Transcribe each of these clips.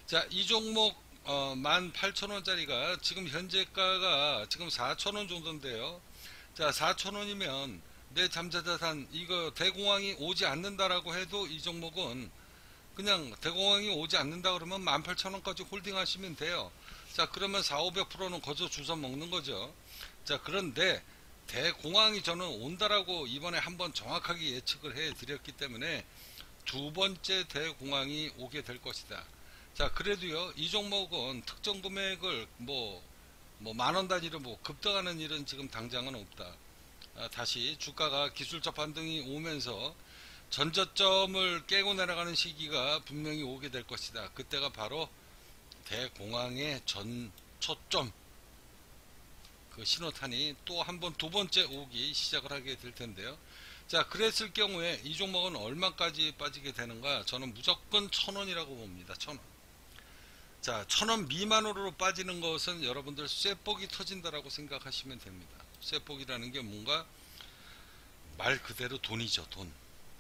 자, 이 종목 18,000원짜리가 지금 현재가가 지금 4,000원 정도인데요. 자, 4,000원이면 내 잠재자산 이거 대공황이 오지 않는다라고 해도 이 종목은 그냥 대공황이 오지 않는다 그러면 18,000원까지 홀딩 하시면 돼요. 자, 그러면 4, 500%는 거저 주워 먹는 거죠. 자, 그런데 대공황이 저는 온다라고 이번에 한번 정확하게 예측을 해 드렸기 때문에 두 번째 대공황이 오게 될 것이다. 자, 그래도요, 이 종목은 특정 금액을 뭐 만원 단위로 뭐 급등하는 일은 지금 당장은 없다. 다시 주가가 기술적 반등이 오면서 전저점을 깨고 내려가는 시기가 분명히 오게 될 것이다. 그때가 바로 대공황의 전 초점, 그 신호탄이 또 한 번 두 번째 오기 시작을 하게 될 텐데요. 자, 그랬을 경우에 이 종목은 얼마까지 빠지게 되는가? 저는 무조건 1,000원이라고 봅니다. 1,000원. 자, 1,000원 미만으로 빠지는 것은 여러분들 쇠복이 터진다라고 생각하시면 됩니다. 쇠복이라는 게 뭔가 말 그대로 돈이죠, 돈.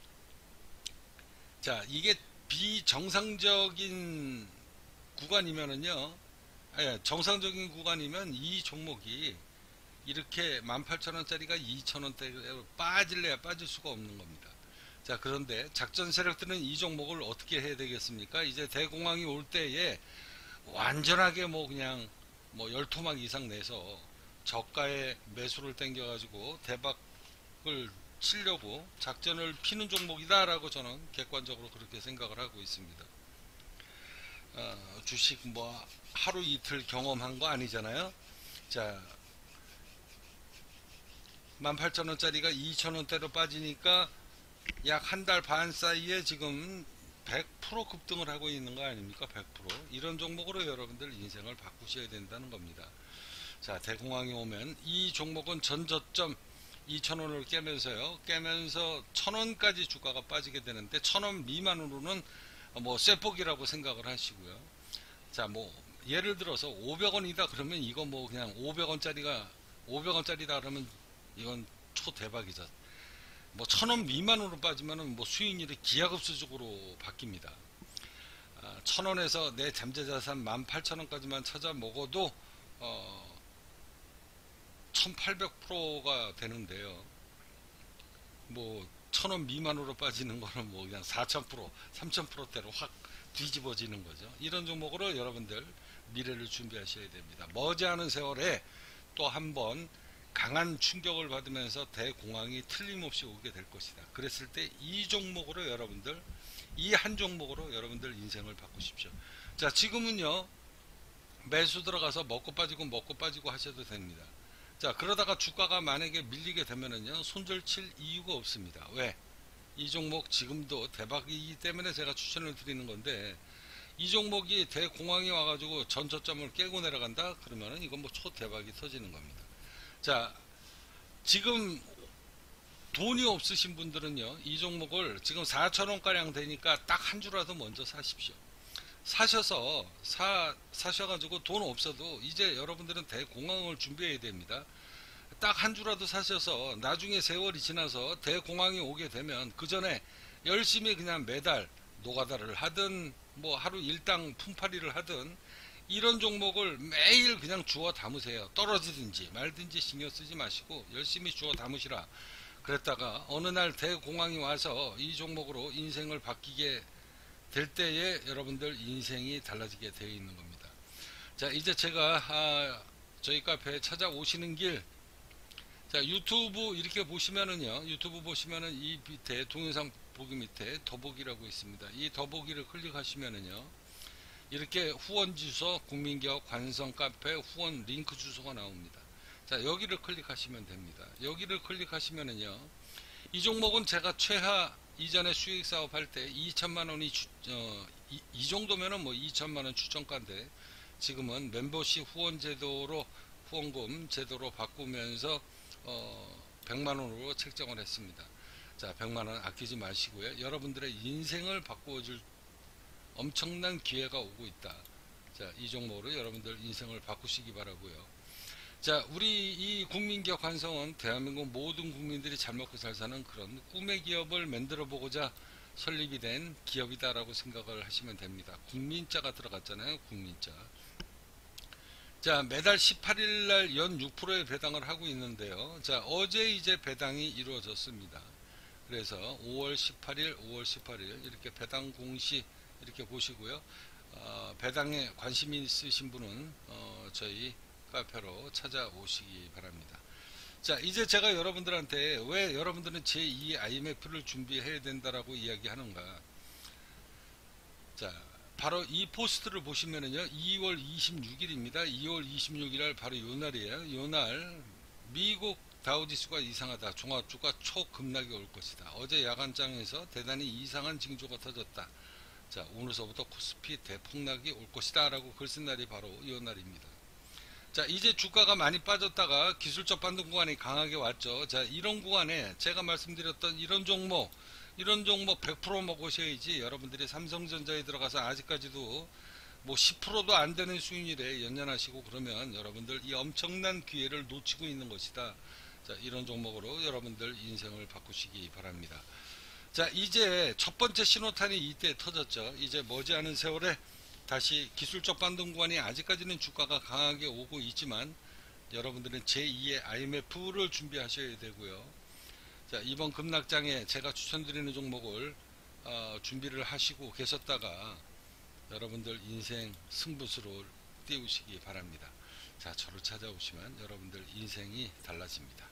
자, 이게 비정상적인 구간이면은요, 정상적인 구간이면 이 종목이 이렇게 18,000원짜리가 2,000원대로 빠질래야 빠질 수가 없는 겁니다. 자, 그런데 작전 세력들은 이 종목을 어떻게 해야 되겠습니까? 이제 대공황이 올 때에 완전하게 뭐 그냥 뭐 열토막 이상 내서 저가에 매수를 땡겨가지고 대박을 치려고 작전을 피는 종목이다라고 저는 객관적으로 그렇게 생각을 하고 있습니다. 주식 뭐 하루 이틀 경험한 거 아니잖아요. 자, 18,000원짜리가 2,000원대로 빠지니까 약 한 달 반 사이에 지금 100% 급등을 하고 있는 거 아닙니까? 100%. 이런 종목으로 여러분들 인생을 바꾸셔야 된다는 겁니다. 자, 대공황이 오면 이 종목은 전저점 2,000원을 깨면서 1,000원까지 주가가 빠지게 되는데 1,000원 미만으로는 뭐 쇠폭이라고 생각을 하시고요. 자, 뭐 예를 들어서 500원이다 그러면 이거 뭐 그냥 500원짜리다 그러면 이건 초대박이죠. 뭐 1,000원 미만으로 빠지면은 뭐 수익률이 기하급수적으로 바뀝니다. 1,000원에서 내 잠재자산 18,000원까지만 찾아 먹어도 1,800%가 되는데요. 뭐 1,000원 미만으로 빠지는 거는 뭐 그냥 4,000%, 3,000%대로 확 뒤집어지는 거죠. 이런 종목으로 여러분들 미래를 준비하셔야 됩니다. 머지않은 세월에 또 한 번 강한 충격을 받으면서 대공황이 틀림없이 오게 될 것이다. 그랬을 때 이 종목으로 여러분들, 이 한 종목으로 여러분들 인생을 바꾸십시오. 자, 지금은요, 매수 들어가서 먹고 빠지고 하셔도 됩니다. 자, 그러다가 주가가 만약에 밀리게 되면은요, 손절 칠 이유가 없습니다. 왜? 이 종목 지금도 대박이기 때문에 제가 추천을 드리는 건데, 이 종목이 대공황이 와가지고 전저점을 깨고 내려간다? 그러면은 이건 뭐 초대박이 터지는 겁니다. 자, 지금 돈이 없으신 분들은요, 이 종목을 지금 4,000원가량 되니까 딱 한 주라도 먼저 사십시오. 사셔가지고 돈 없어도 이제 여러분들은 대공황을 준비해야 됩니다. 딱 한 주라도 사셔서 나중에 세월이 지나서 대공황이 오게 되면 그 전에 열심히 그냥 매달 노가다를 하든 뭐 하루 일당 품팔이를 하든 이런 종목을 매일 그냥 주워 담으세요. 떨어지든지 말든지 신경 쓰지 마시고 열심히 주워 담으시라. 그랬다가 어느 날 대공황이 와서 이 종목으로 인생을 바뀌게 될 때에 여러분들 인생이 달라지게 되어 있는 겁니다. 자, 이제 제가 저희 카페에 찾아오시는 길, 자, 유튜브 이렇게 보시면은요, 유튜브 보시면은 이 밑에 동영상 보기 밑에 더보기라고 있습니다. 이 더보기를 클릭하시면은요, 이렇게 후원 주소, 국민기업 관성 카페 후원 링크 주소가 나옵니다. 자, 여기를 클릭하시면 됩니다. 여기를 클릭하시면은요, 이 종목은 제가 최하 이전에 수익 사업 할 때 2천만 원이 이 정도면은 뭐 2천만 원 추천가인데 지금은 멤버십 후원 제도로 후원금 제도로 바꾸면서 100만 원으로 책정을 했습니다. 자, 100만 원 아끼지 마시고요. 여러분들의 인생을 바꾸어줄 엄청난 기회가 오고 있다. 자, 이 종목으로 여러분들 인생을 바꾸시기 바라고요. 자, 우리 이 국민기업 관성은 대한민국 모든 국민들이 잘 먹고 잘 사는 그런 꿈의 기업을 만들어 보고자 설립이 된 기업이다라고 생각을 하시면 됩니다. 국민자가 들어갔잖아요. 국민자. 자, 매달 18일 날 연 6%의 배당을 하고 있는데요. 자, 어제 이제 배당이 이루어졌습니다. 그래서 5월 18일, 5월 18일 이렇게 배당 공시 이렇게 보시고요. 배당에 관심이 있으신 분은 저희 카페로 찾아오시기 바랍니다. 자, 이제 제가 여러분들한테 왜 여러분들은 제2 IMF를 준비해야 된다라고 이야기하는가. 자, 바로 이 포스트를 보시면은요, 2월 26일입니다. 2월 26일 바로 요 날이에요. 요 날 미국 다우지수가 이상하다. 종합주가 초급락이 올 것이다. 어제 야간장에서 대단히 이상한 징조가 터졌다. 자, 오늘서부터 코스피 대폭락이 올 것이다 라고 글 쓴 날이 바로 요 날입니다. 자, 이제 주가가 많이 빠졌다가 기술적 반등 구간이 강하게 왔죠. 자, 이런 구간에 제가 말씀드렸던 이런 종목 100% 먹으셔야지. 여러분들이 삼성전자에 들어가서 아직까지도 뭐 10%도 안 되는 수익률에 연연하시고 그러면 여러분들 이 엄청난 기회를 놓치고 있는 것이다. 자, 이런 종목으로 여러분들 인생을 바꾸시기 바랍니다. 자, 이제 첫 번째 신호탄이 이때 터졌죠. 이제 머지않은 세월에 다시 기술적 반등 구간이 아직까지는 주가가 강하게 오고 있지만 여러분들은 제2의 IMF를 준비하셔야 되고요. 자, 이번 급락장에 제가 추천드리는 종목을 준비를 하시고 계셨다가 여러분들 인생 승부수를 띄우시기 바랍니다. 자, 저를 찾아오시면 여러분들 인생이 달라집니다.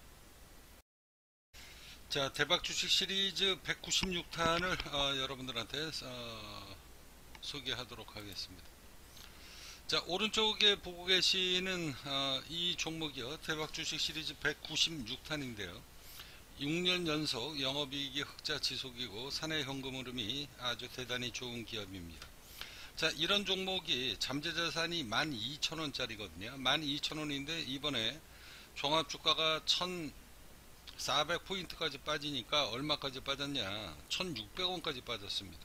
자, 대박 주식 시리즈 196탄을 여러분들한테 소개하도록 하겠습니다. 자, 오른쪽에 보고 계시는 이 종목이요, 대박 주식 시리즈 196탄인데요 6년 연속 영업이익이 흑자 지속이고 사내 현금 흐름이 아주 대단히 좋은 기업입니다. 자, 이런 종목이 잠재자산이 12,000원짜리거든요 12,000원인데 이번에 종합주가가 1,400포인트까지 빠지니까 얼마까지 빠졌냐, 1,600원까지 빠졌습니다.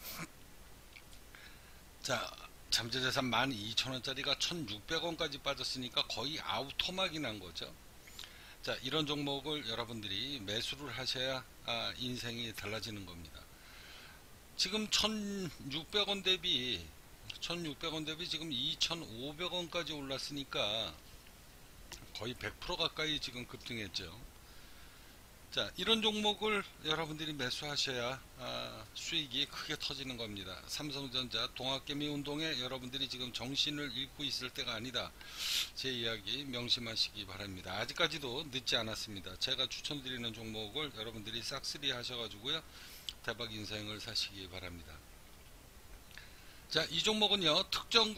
자, 잠재자산 12,000원짜리가 1,600원까지 빠졌으니까 거의 아우토막이 난 거죠. 자, 이런 종목을 여러분들이 매수를 하셔야 인생이 달라지는 겁니다. 지금 1,600원 대비 지금 2,500원까지 올랐으니까 거의 100% 가까이 지금 급등했죠. 자, 이런 종목을 여러분들이 매수하셔야 수익이 크게 터지는 겁니다. 삼성전자 동학개미 운동에 여러분들이 지금 정신을 잃고 있을 때가 아니다. 제 이야기 명심하시기 바랍니다. 아직까지도 늦지 않았습니다. 제가 추천드리는 종목을 여러분들이 싹쓸이 하셔가지고요, 대박 인생을 사시기 바랍니다. 자, 이 종목은요, 특정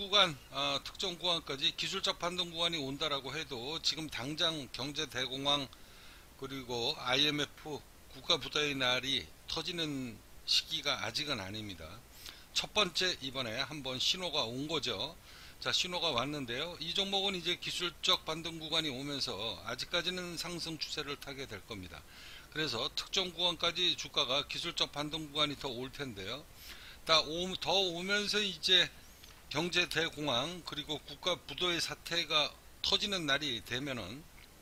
구간까지 기술적 반등 구간이 온다라고 해도 지금 당장 경제 대공황 그리고 IMF 국가부도의 날이 터지는 시기가 아직은 아닙니다. 첫 번째 이번에 한번 신호가 온 거죠. 자, 신호가 왔는데요. 이 종목은 이제 기술적 반등 구간이 오면서 아직까지는 상승 추세를 타게 될 겁니다. 그래서 특정 구간까지 주가가 기술적 반등 구간이 더 올 텐데요. 더 오면서 이제 경제 대공황 그리고 국가부도의 사태가 터지는 날이 되면은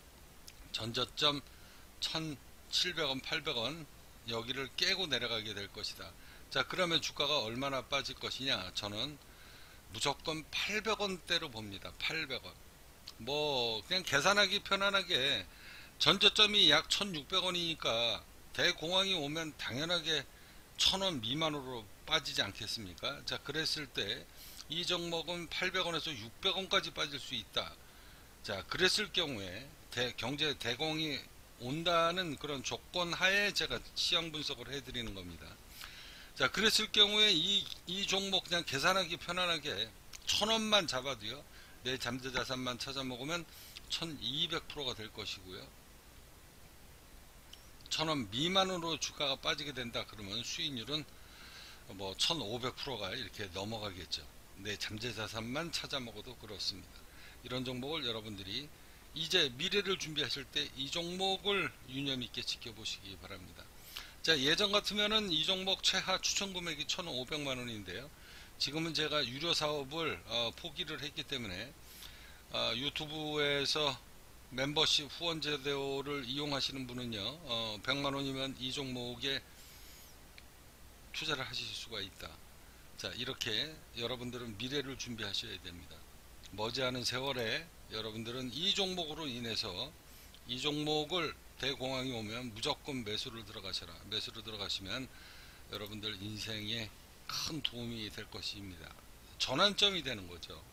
전저점 1,700원, 800원 여기를 깨고 내려가게 될 것이다. 자, 그러면 주가가 얼마나 빠질 것이냐, 저는 무조건 800원대로 봅니다. 800원. 뭐 그냥 계산하기 편안하게 전저점이 약 1,600원이니까 대공황이 오면 당연하게 1,000원 미만으로 빠지지 않겠습니까? 자, 그랬을 때 이 종목은 800원에서 600원까지 빠질 수 있다. 자, 그랬을 경우에 경제 대공황이 온다는 그런 조건 하에 제가 시황 분석을 해드리는 겁니다. 자, 그랬을 경우에 이 종목 그냥 계산하기 편안하게 1,000원만 잡아도요, 내 잠재자산만 찾아 먹으면 1200%가 될 것이고요. 1,000원 미만으로 주가가 빠지게 된다 그러면 수익률은 뭐 1,500%가 이렇게 넘어가겠죠. 내 잠재자산만 찾아 먹어도 그렇습니다. 이런 종목을 여러분들이 이제 미래를 준비하실 때 이 종목을 유념 있게 지켜보시기 바랍니다. 자, 예전 같으면은 이 종목 최하 추천 금액이 1,500만 원인데요. 지금은 제가 유료 사업을 포기를 했기 때문에 유튜브에서 멤버십 후원 제도를 이용하시는 분은요, 100만 원이면 이 종목에 투자를 하실 수가 있다. 자, 이렇게 여러분들은 미래를 준비하셔야 됩니다. 머지않은 세월에 여러분들은 이 종목으로 인해서 이 종목을 대공황이 오면 무조건 매수를 들어가셔라. 매수를 들어가시면 여러분들 인생에 큰 도움이 될 것입니다. 전환점이 되는 거죠.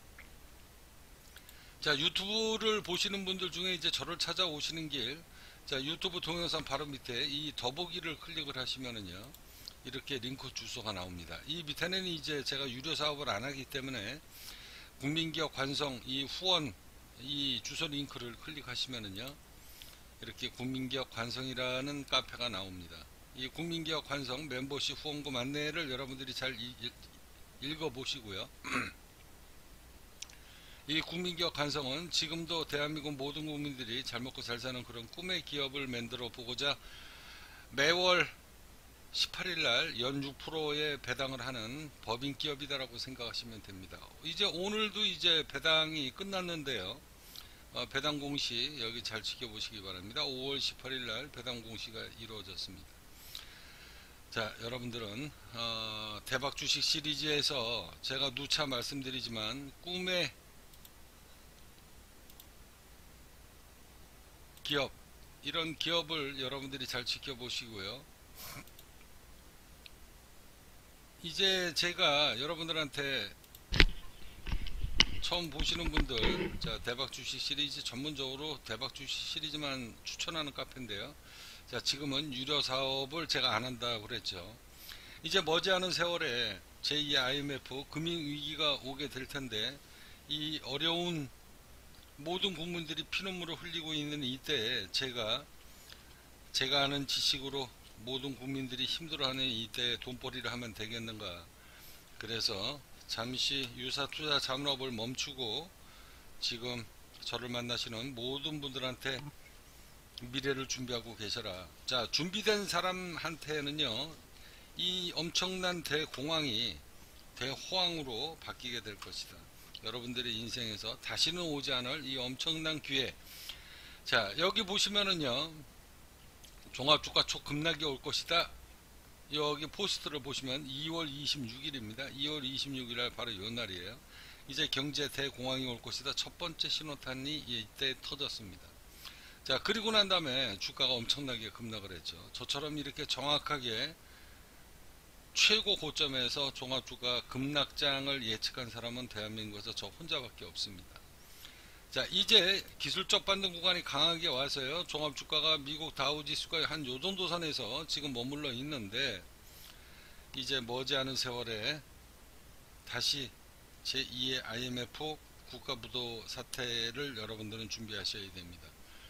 자, 유튜브를 보시는 분들 중에 이제 저를 찾아오시는 길, 자, 유튜브 동영상 바로 밑에 이 더보기를 클릭을 하시면은요, 이렇게 링크 주소가 나옵니다. 이 밑에는 이제 제가 유료 사업을 안 하기 때문에 국민기업 관성 이 후원 이 주소 링크를 클릭하시면은요, 이렇게 국민기업 관성이라는 카페가 나옵니다. 이 국민기업 관성 멤버십 후원금 안내를 여러분들이 잘 읽어보시고요. 이 국민기업 관성은 지금도 대한민국 모든 국민들이 잘 먹고 잘 사는 그런 꿈의 기업을 만들어 보고자 매월 18일날 연 6%의 배당을 하는 법인 기업이다라고 생각하시면 됩니다. 이제 오늘도 이제 배당이 끝났는데요. 배당 공시 여기 잘 지켜보시기 바랍니다. 5월 18일날 배당 공시가 이루어졌습니다. 자, 여러분들은 대박 주식 시리즈에서 제가 누차 말씀드리지만 꿈의 기업, 이런 기업을 여러분들이 잘 지켜보시고요. 이제 제가 여러분들한테 처음 보시는 분들, 자, 대박 주식 시리즈 전문적으로 대박 주식 시리즈만 추천하는 카페인데요. 자, 지금은 유료 사업을 제가 안 한다고 그랬죠. 이제 머지않은 세월에 제2 IMF 금융위기가 오게 될 텐데, 이 어려운 모든 국민들이 피눈물을 흘리고 있는 이때에 제가 아는 지식으로 모든 국민들이 힘들어하는 이때에 돈벌이를 하면 되겠는가. 그래서 잠시 유사투자 잔업을 멈추고 지금 저를 만나시는 모든 분들한테 미래를 준비하고 계셔라. 자, 준비된 사람한테는요, 이 엄청난 대공황이 대호황으로 바뀌게 될 것이다. 여러분들의 인생에서 다시는 오지 않을 이 엄청난 기회. 자, 여기 보시면은요, 종합주가 초급락이 올 것이다. 여기 포스트를 보시면 2월 26일입니다. 2월 26일 바로 요 날이에요. 이제 경제 대공황이 올 것이다. 첫 번째 신호탄이 이때 터졌습니다. 자, 그리고 난 다음에 주가가 엄청나게 급락을 했죠. 저처럼 이렇게 정확하게 최고 고점에서 종합주가 급락장을 예측한 사람은 대한민국에서 저 혼자밖에 없습니다. 자, 이제 기술적 반등 구간이 강하게 와서요, 종합주가가 미국 다우지수가 한 요정도 선에서 지금 머물러 있는데, 이제 머지않은 세월에 다시 제2의 IMF 국가부도 사태를 여러분들은 준비하셔야 됩니다.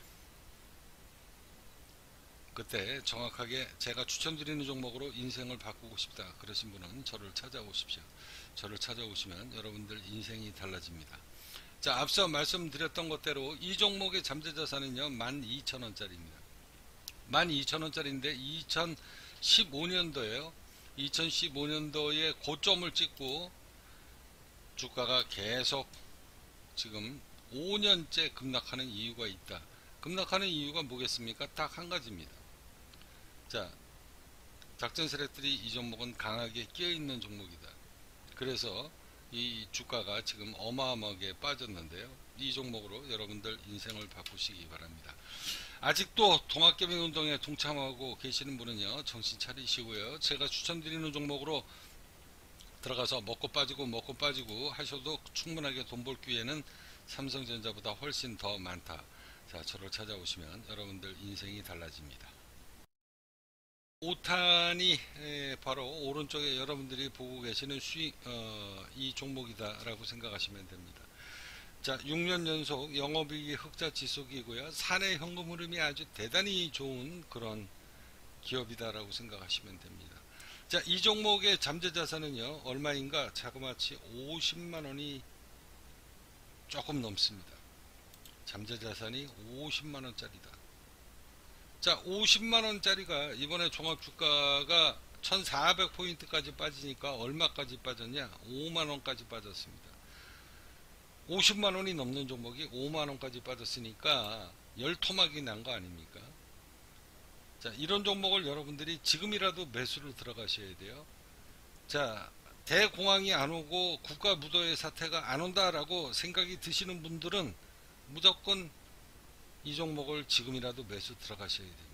그때 정확하게 제가 추천드리는 종목으로 인생을 바꾸고 싶다 그러신 분은 저를 찾아오십시오. 저를 찾아오시면 여러분들 인생이 달라집니다. 자, 앞서 말씀드렸던 것대로 이 종목의 잠재자산은요, 12,000원짜리입니다. 12,000원짜리인데 2015년도에요. 2015년도에 고점을 찍고 주가가 계속 지금 5년째 급락하는 이유가 있다. 급락하는 이유가 뭐겠습니까? 딱 한 가지입니다. 자, 작전 세력들이 이 종목은 강하게 끼어있는 종목이다. 그래서 이 주가가 지금 어마어마하게 빠졌는데요. 이 종목으로 여러분들 인생을 바꾸시기 바랍니다. 아직도 동학개미운동에 동참하고 계시는 분은요, 정신 차리시고요. 제가 추천드리는 종목으로 들어가서 먹고 빠지고 하셔도 충분하게 돈 벌 기회는 삼성전자보다 훨씬 더 많다. 자, 저를 찾아오시면 여러분들 인생이 달라집니다. 5탄이 바로 오른쪽에 여러분들이 보고 계시는 이 종목이다 라고 생각하시면 됩니다. 자, 6년 연속 영업이익이 흑자 지속이고요, 사내 현금 흐름이 아주 대단히 좋은 그런 기업이다 라고 생각하시면 됩니다. 자, 이 종목의 잠재자산은요, 얼마인가? 자그마치 50만원이 조금 넘습니다. 잠재자산이 50만원짜리다. 자, 50만원짜리가 이번에 종합주가가 1400포인트까지 빠지니까 얼마까지 빠졌냐? 5만원까지 빠졌습니다. 50만원이 넘는 종목이 5만원까지 빠졌으니까 열토막이 난 거 아닙니까? 자, 이런 종목을 여러분들이 지금이라도 매수를 들어가셔야 돼요. 자, 대공황이 안 오고 국가 무도의 사태가 안 온다라고 생각이 드시는 분들은 무조건 이 종목을 지금이라도 매수 들어가셔야 됩니다.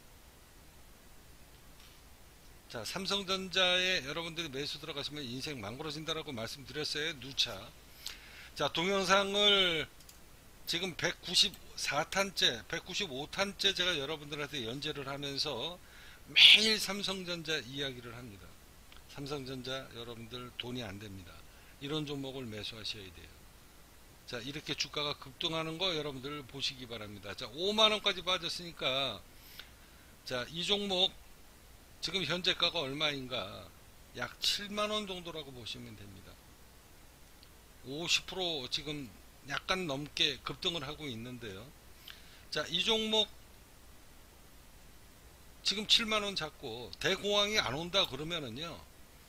자, 삼성전자에 여러분들이 매수 들어가시면 인생 망가져진다라고 말씀드렸어요. 누차. 자, 동영상을 지금 194탄째, 195탄째 제가 여러분들한테 연재를 하면서 매일 삼성전자 이야기를 합니다. 삼성전자 여러분들 돈이 안 됩니다. 이런 종목을 매수하셔야 돼요. 자, 이렇게 주가가 급등하는 거 여러분들 보시기 바랍니다. 자, 5만원까지 빠졌으니까, 자, 이 종목 지금 현재가가 얼마인가? 약 7만원 정도라고 보시면 됩니다. 50% 지금 약간 넘게 급등을 하고 있는데요. 자, 이 종목 지금 7만원 잡고 대공황이 안 온다 그러면은요,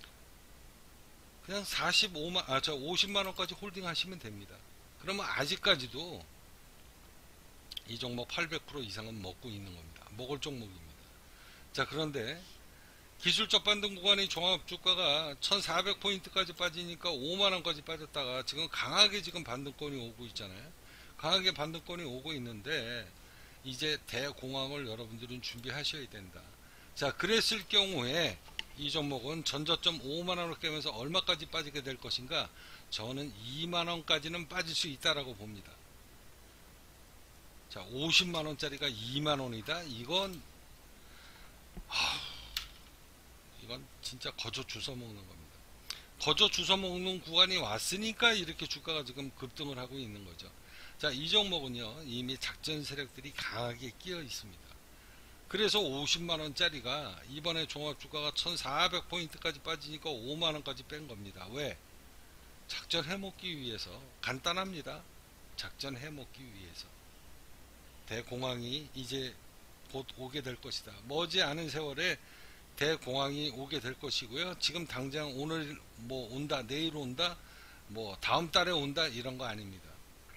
그냥 50만원까지 홀딩 하시면 됩니다. 그러면 아직까지도 이 종목 800% 이상은 먹고 있는 겁니다. 먹을 종목입니다. 자, 그런데 기술적 반등 구간의 종합주가가 1400포인트까지 빠지니까 5만원까지 빠졌다가 지금 강하게 지금 반등권이 오고 있잖아요. 강하게 반등권이 오고 있는데 이제 대공황을 여러분들은 준비하셔야 된다. 자, 그랬을 경우에 이 종목은 전저점 5만원을 깨면서 얼마까지 빠지게 될 것인가? 저는 2만원까지는 빠질 수 있다라고 봅니다. 자, 50만원짜리가 2만원이다? 이건 진짜 거저 주워 먹는 겁니다. 거저 주워 먹는 구간이 왔으니까 이렇게 주가가 지금 급등을 하고 있는 거죠. 자, 이 종목은요, 이미 작전 세력들이 강하게 끼어 있습니다. 그래서 50만원짜리가 이번에 종합주가가 1400포인트까지 빠지니까 5만원까지 뺀 겁니다. 왜? 작전 해먹기 위해서. 간단합니다. 작전 해먹기 위해서. 대공황이 이제 곧 오게 될 것이다. 머지않은 세월에 대공황이 오게 될 것이고요. 지금 당장 오늘 뭐 온다, 내일 온다, 뭐 다음 달에 온다, 이런 거 아닙니다.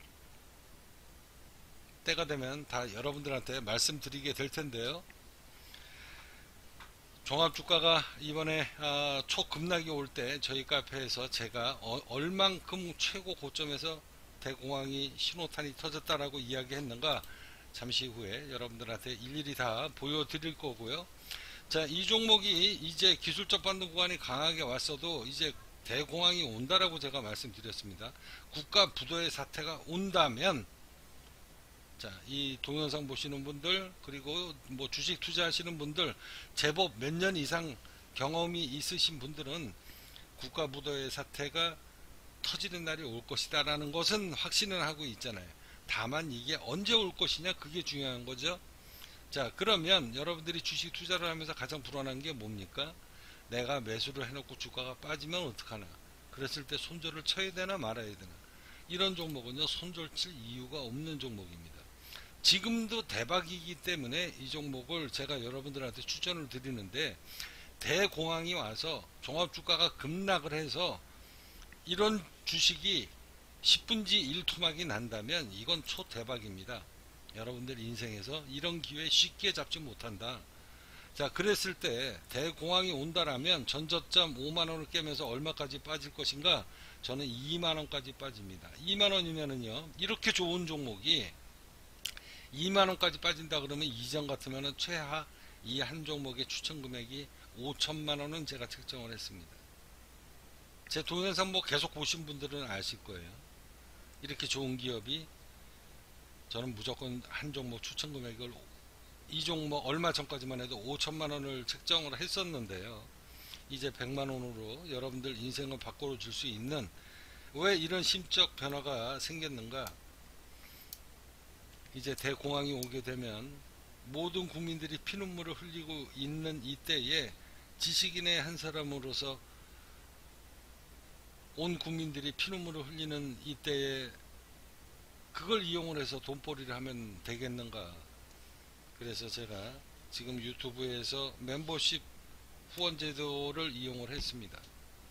때가 되면 다 여러분들한테 말씀드리게 될 텐데요. 종합주가가 이번에 초급락이 올 때 저희 카페에서 제가 얼만큼 최고 고점에서 대공황이 신호탄이 터졌다라고 이야기했는가, 잠시 후에 여러분들한테 일일이 다 보여드릴 거고요. 자, 이 종목이 이제 기술적 반등 구간이 강하게 왔어도 이제 대공황이 온다라고 제가 말씀드렸습니다. 국가 부도의 사태가 온다면, 자, 이 동영상 보시는 분들, 그리고 뭐 주식 투자하시는 분들, 제법 몇 년 이상 경험이 있으신 분들은 국가 부도의 사태가 터지는 날이 올 것이다 라는 것은 확신을 하고 있잖아요. 다만 이게 언제 올 것이냐, 그게 중요한 거죠. 자, 그러면 여러분들이 주식 투자를 하면서 가장 불안한 게 뭡니까? 내가 매수를 해놓고 주가가 빠지면 어떡하나? 그랬을 때 손절을 쳐야 되나 말아야 되나? 이런 종목은요, 손절 칠 이유가 없는 종목입니다. 지금도 대박이기 때문에 이 종목을 제가 여러분들한테 추천을 드리는데, 대공황이 와서 종합주가가 급락을 해서 이런 주식이 10분지 1토막이 난다면 이건 초대박입니다. 여러분들 인생에서 이런 기회 쉽게 잡지 못한다. 자, 그랬을 때 대공황이 온다라면 전저점 5만원을 깨면서 얼마까지 빠질 것인가? 저는 2만원까지 빠집니다. 2만원이면은요, 이렇게 좋은 종목이 2만원까지 빠진다 그러면 이전 같으면은 최하 이 한 종목의 추천 금액이 5천만원은 제가 책정을 했습니다. 제 동영상 뭐 계속 보신 분들은 아실 거예요. 이렇게 좋은 기업이, 저는 무조건 한 종목 추천 금액을, 이 종목 얼마 전까지만 해도 5천만원을 책정을 했었는데요. 이제 100만원으로 여러분들 인생을 바꿔 줄 수 있는, 왜 이런 심적 변화가 생겼는가? 이제 대공황이 오게 되면 모든 국민들이 피눈물을 흘리고 있는 이때에 지식인의 한 사람으로서 온 국민들이 피눈물을 흘리는 이때에 그걸 이용을 해서 돈벌이를 하면 되겠는가? 그래서 제가 지금 유튜브에서 멤버십 후원 제도를 이용을 했습니다.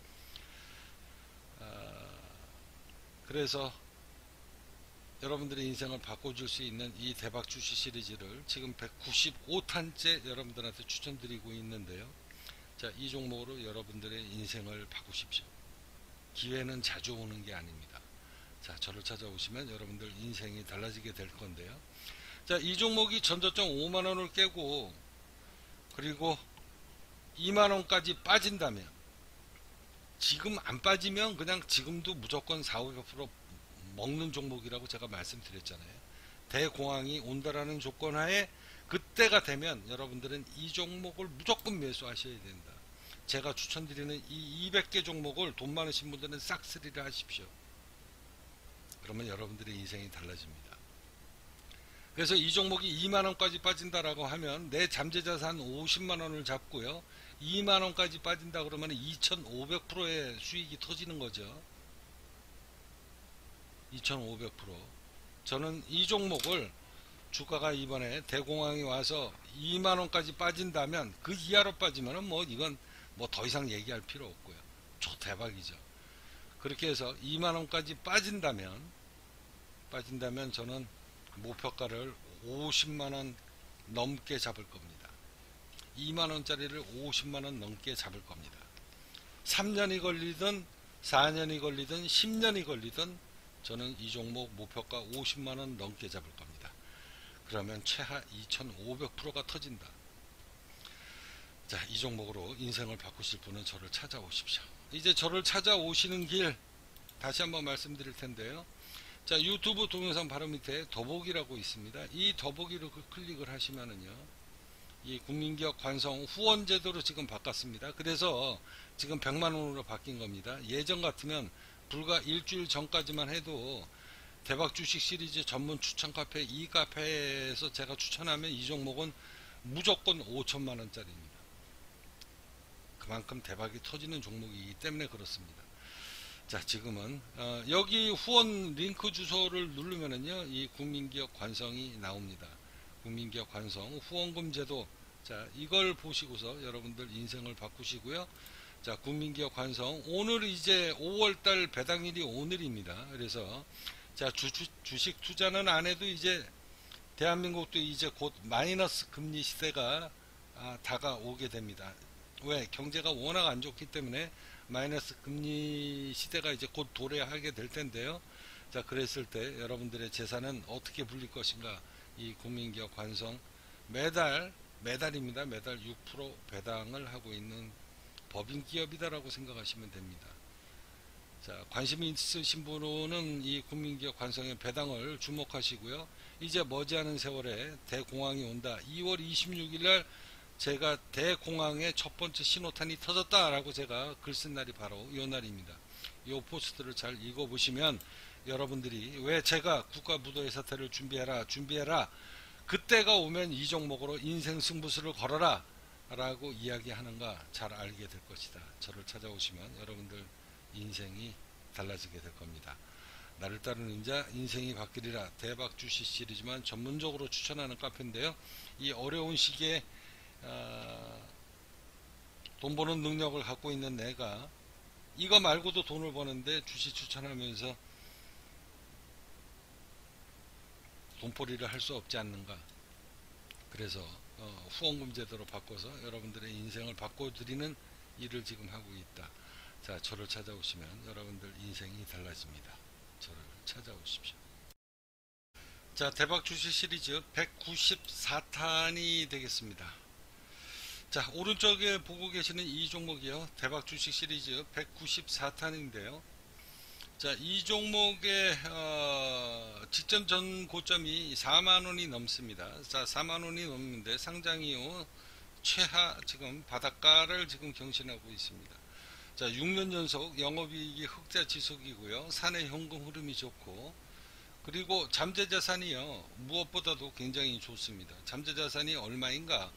그래서 여러분들의 인생을 바꿔줄 수 있는 이 대박 주식 시리즈를 지금 195탄째 여러분들한테 추천드리고 있는데요. 자, 이 종목으로 여러분들의 인생을 바꾸십시오. 기회는 자주 오는 게 아닙니다. 자, 저를 찾아오시면 여러분들 인생이 달라지게 될 건데요. 자, 이 종목이 전저점 5만원을 깨고 그리고 2만원까지 빠진다면, 지금 안 빠지면 그냥 지금도 무조건 4~500% 먹는 종목이라고 제가 말씀드렸잖아요. 대공황이 온다라는 조건 하에 그때가 되면 여러분들은 이 종목을 무조건 매수하셔야 된다. 제가 추천드리는 이 200개 종목을 돈 많으신 분들은 싹쓸이를 하십시오. 그러면 여러분들의 인생이 달라집니다. 그래서 이 종목이 2만원까지 빠진다라고 하면 내 잠재자산 50만원을 잡고요, 2만원까지 빠진다 그러면 2500%의 수익이 터지는 거죠. 2500%. 저는 이 종목을 주가가 이번에 대공황이 와서 2만원까지 빠진다면, 그 이하로 빠지면은 뭐 이건 뭐 더 이상 얘기할 필요 없고요. 대박이죠. 그렇게 해서 2만원까지 빠진다면 저는 목표가를 50만원 넘게 잡을 겁니다. 2만원짜리를 50만원 넘게 잡을 겁니다. 3년이 걸리든 4년이 걸리든 10년이 걸리든 저는 이 종목 목표가 50만원 넘게 잡을 겁니다. 그러면 최하 2500%가 터진다. 자, 이 종목으로 인생을 바꾸실 분은 저를 찾아오십시오. 이제 저를 찾아오시는 길 다시 한번 말씀드릴 텐데요. 자, 유튜브 동영상 바로 밑에 더보기라고 있습니다. 이 더보기를 클릭을 하시면은요, 이 국민기업 관성 후원 제도로 지금 바꿨습니다. 그래서 지금 100만원으로 바뀐 겁니다. 예전 같으면 불과 일주일 전까지만 해도 대박 주식 시리즈 전문 추천 카페, 이 카페에서 제가 추천하면 이 종목은 무조건 5천만원짜리입니다. 그만큼 대박이 터지는 종목이기 때문에 그렇습니다. 자, 지금은 여기 후원 링크 주소를 누르면은요, 이 국민기업 관성이 나옵니다. 국민기업 관성 후원금 제도. 자, 이걸 보시고서 여러분들 인생을 바꾸시고요. 자, 국민기업 관성, 오늘 이제 5월달 배당일이 오늘입니다. 그래서 자, 주식 투자는 안 해도 이제 대한민국도 이제 곧 마이너스 금리 시대가 다가오게 됩니다. 왜? 경제가 워낙 안 좋기 때문에 마이너스 금리 시대가 이제 곧 도래하게 될 텐데요. 자, 그랬을 때 여러분들의 재산은 어떻게 불릴 것인가? 이 국민기업 관성 매달입니다. 매달 6% 배당을 하고 있는 법인 기업이다라고 생각하시면 됩니다. 자, 관심이 있으신 분은 이 국민기업 관성의 배당을 주목하시고요. 이제 머지않은 세월에 대공황이 온다. 2월 26일날 제가 대공황의 첫 번째 신호탄이 터졌다라고 제가 글 쓴 날이 바로 이 날입니다. 이 포스트를 잘 읽어보시면 여러분들이 왜 제가 국가무도회 사태를 준비해라 그때가 오면 이 종목으로 인생 승부수를 걸어라 라고 이야기하는가 잘 알게 될 것이다. 저를 찾아오시면 여러분들 인생이 달라지게 될 겁니다. 나를 따르는 자 인생이 바뀌리라, 대박 주식 시리즈만 전문적으로 추천하는 카페인데요. 이 어려운 시기에 돈 버는 능력을 갖고 있는 내가 이거 말고도 돈을 버는데 주식 추천하면서 돈벌이를 할 수 없지 않는가. 그래서 후원금 제도로 바꿔서 여러분들의 인생을 바꿔드리는 일을 지금 하고 있다. 자, 저를 찾아오시면 여러분들 인생이 달라집니다. 저를 찾아오십시오. 자, 대박 주식 시리즈 194탄이 되겠습니다. 자, 오른쪽에 보고 계시는 이 종목이요, 대박 주식 시리즈 194탄인데요. 자, 이 종목의 직전 전 고점이 4만원이 넘습니다. 자, 4만원이 넘는데 상장 이후 최하 지금 바닷가를 지금 경신하고 있습니다. 자, 6년 연속 영업이익이 흑자 지속이고요. 사내 현금 흐름이 좋고, 그리고 잠재자산이요, 무엇보다도 굉장히 좋습니다. 잠재자산이 얼마인가?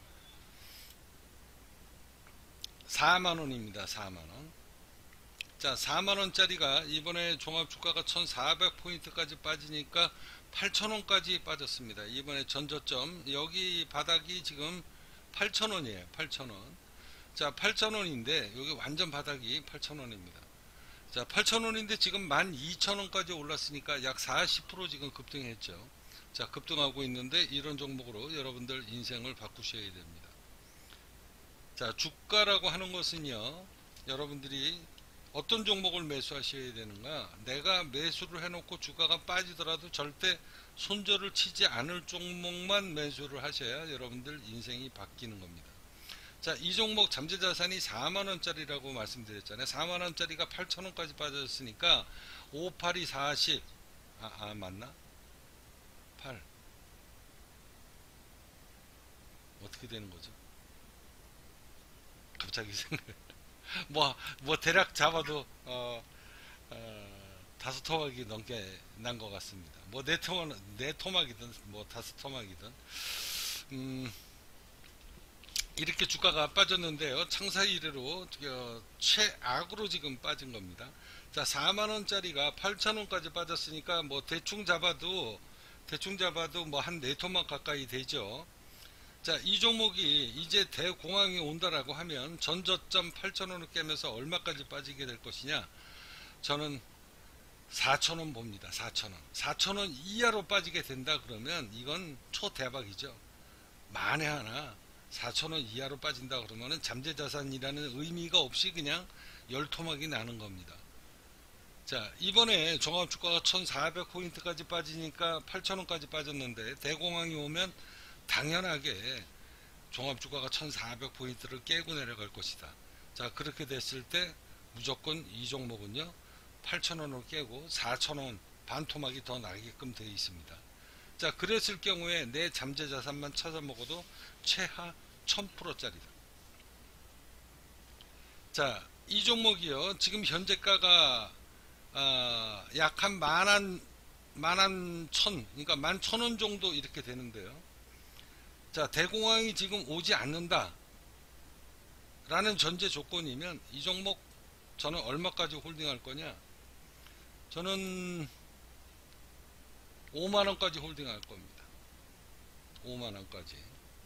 4만원입니다. 4만원. 자, 4만원짜리가 이번에 종합주가가 1400포인트까지 빠지니까 8천원까지 빠졌습니다. 이번에 전저점 여기 바닥이 지금 8천원이에요. 8천원. 자, 8천원인데 여기 완전 바닥이 8천원입니다. 자, 8천원인데 지금 12,000원까지 올랐으니까 약 40% 지금 급등했죠. 자, 급등하고 있는데 이런 종목으로 여러분들 인생을 바꾸셔야 됩니다. 자, 주가라고 하는 것은요, 여러분들이 어떤 종목을 매수하셔야 되는가? 내가 매수를 해놓고 주가가 빠지더라도 절대 손절을 치지 않을 종목만 매수를 하셔야 여러분들 인생이 바뀌는 겁니다. 자, 이 종목 잠재자산이 4만원짜리라고 말씀드렸잖아요. 4만원짜리가 8천원까지 빠졌으니까 5, 8이 40. 맞나? 8. 어떻게 되는 거죠? 갑자기 생각. 뭐 대략 잡아도 다섯 토막이 넘게 난 것 같습니다. 뭐 네 토막이든 뭐 다섯 토막이든 이렇게 주가가 빠졌는데요. 창사 이래로 최악으로 지금 빠진 겁니다. 자, 4만원짜리가 8천원까지 빠졌으니까 뭐 대충 잡아도 뭐 한 네 토막 가까이 되죠. 자, 이 종목이 이제 대공황이 온다라고 하면 전저점 8천원을 깨면서 얼마까지 빠지게 될 것이냐? 저는 4천원 봅니다. 4천원. 4천원 이하로 빠지게 된다 그러면 이건 초대박이죠. 만에 하나 4천원 이하로 빠진다 그러면은 잠재자산이라는 의미가 없이 그냥 열토막이 나는 겁니다. 자, 이번에 종합주가가 1400포인트까지 빠지니까 8천원까지 빠졌는데 대공황이 오면 당연하게 종합주가가 1400포인트를 깨고 내려갈 것이다. 자, 그렇게 됐을 때 무조건 이 종목은요 8천원을 깨고 4천원 반토막이 더 나게끔 되어 있습니다. 자, 그랬을 경우에 내 잠재자산만 찾아 먹어도 최하 1000%짜리다. 자, 이 종목이요 지금 현재가가 약 한 만한 천, 그러니까 11,000원 정도 이렇게 되는데요. 자, 대공황이 지금 오지 않는다 라는 전제 조건이면 이 종목 저는 얼마까지 홀딩할 거냐? 저는 5만원까지 홀딩할 겁니다. 5만원까지.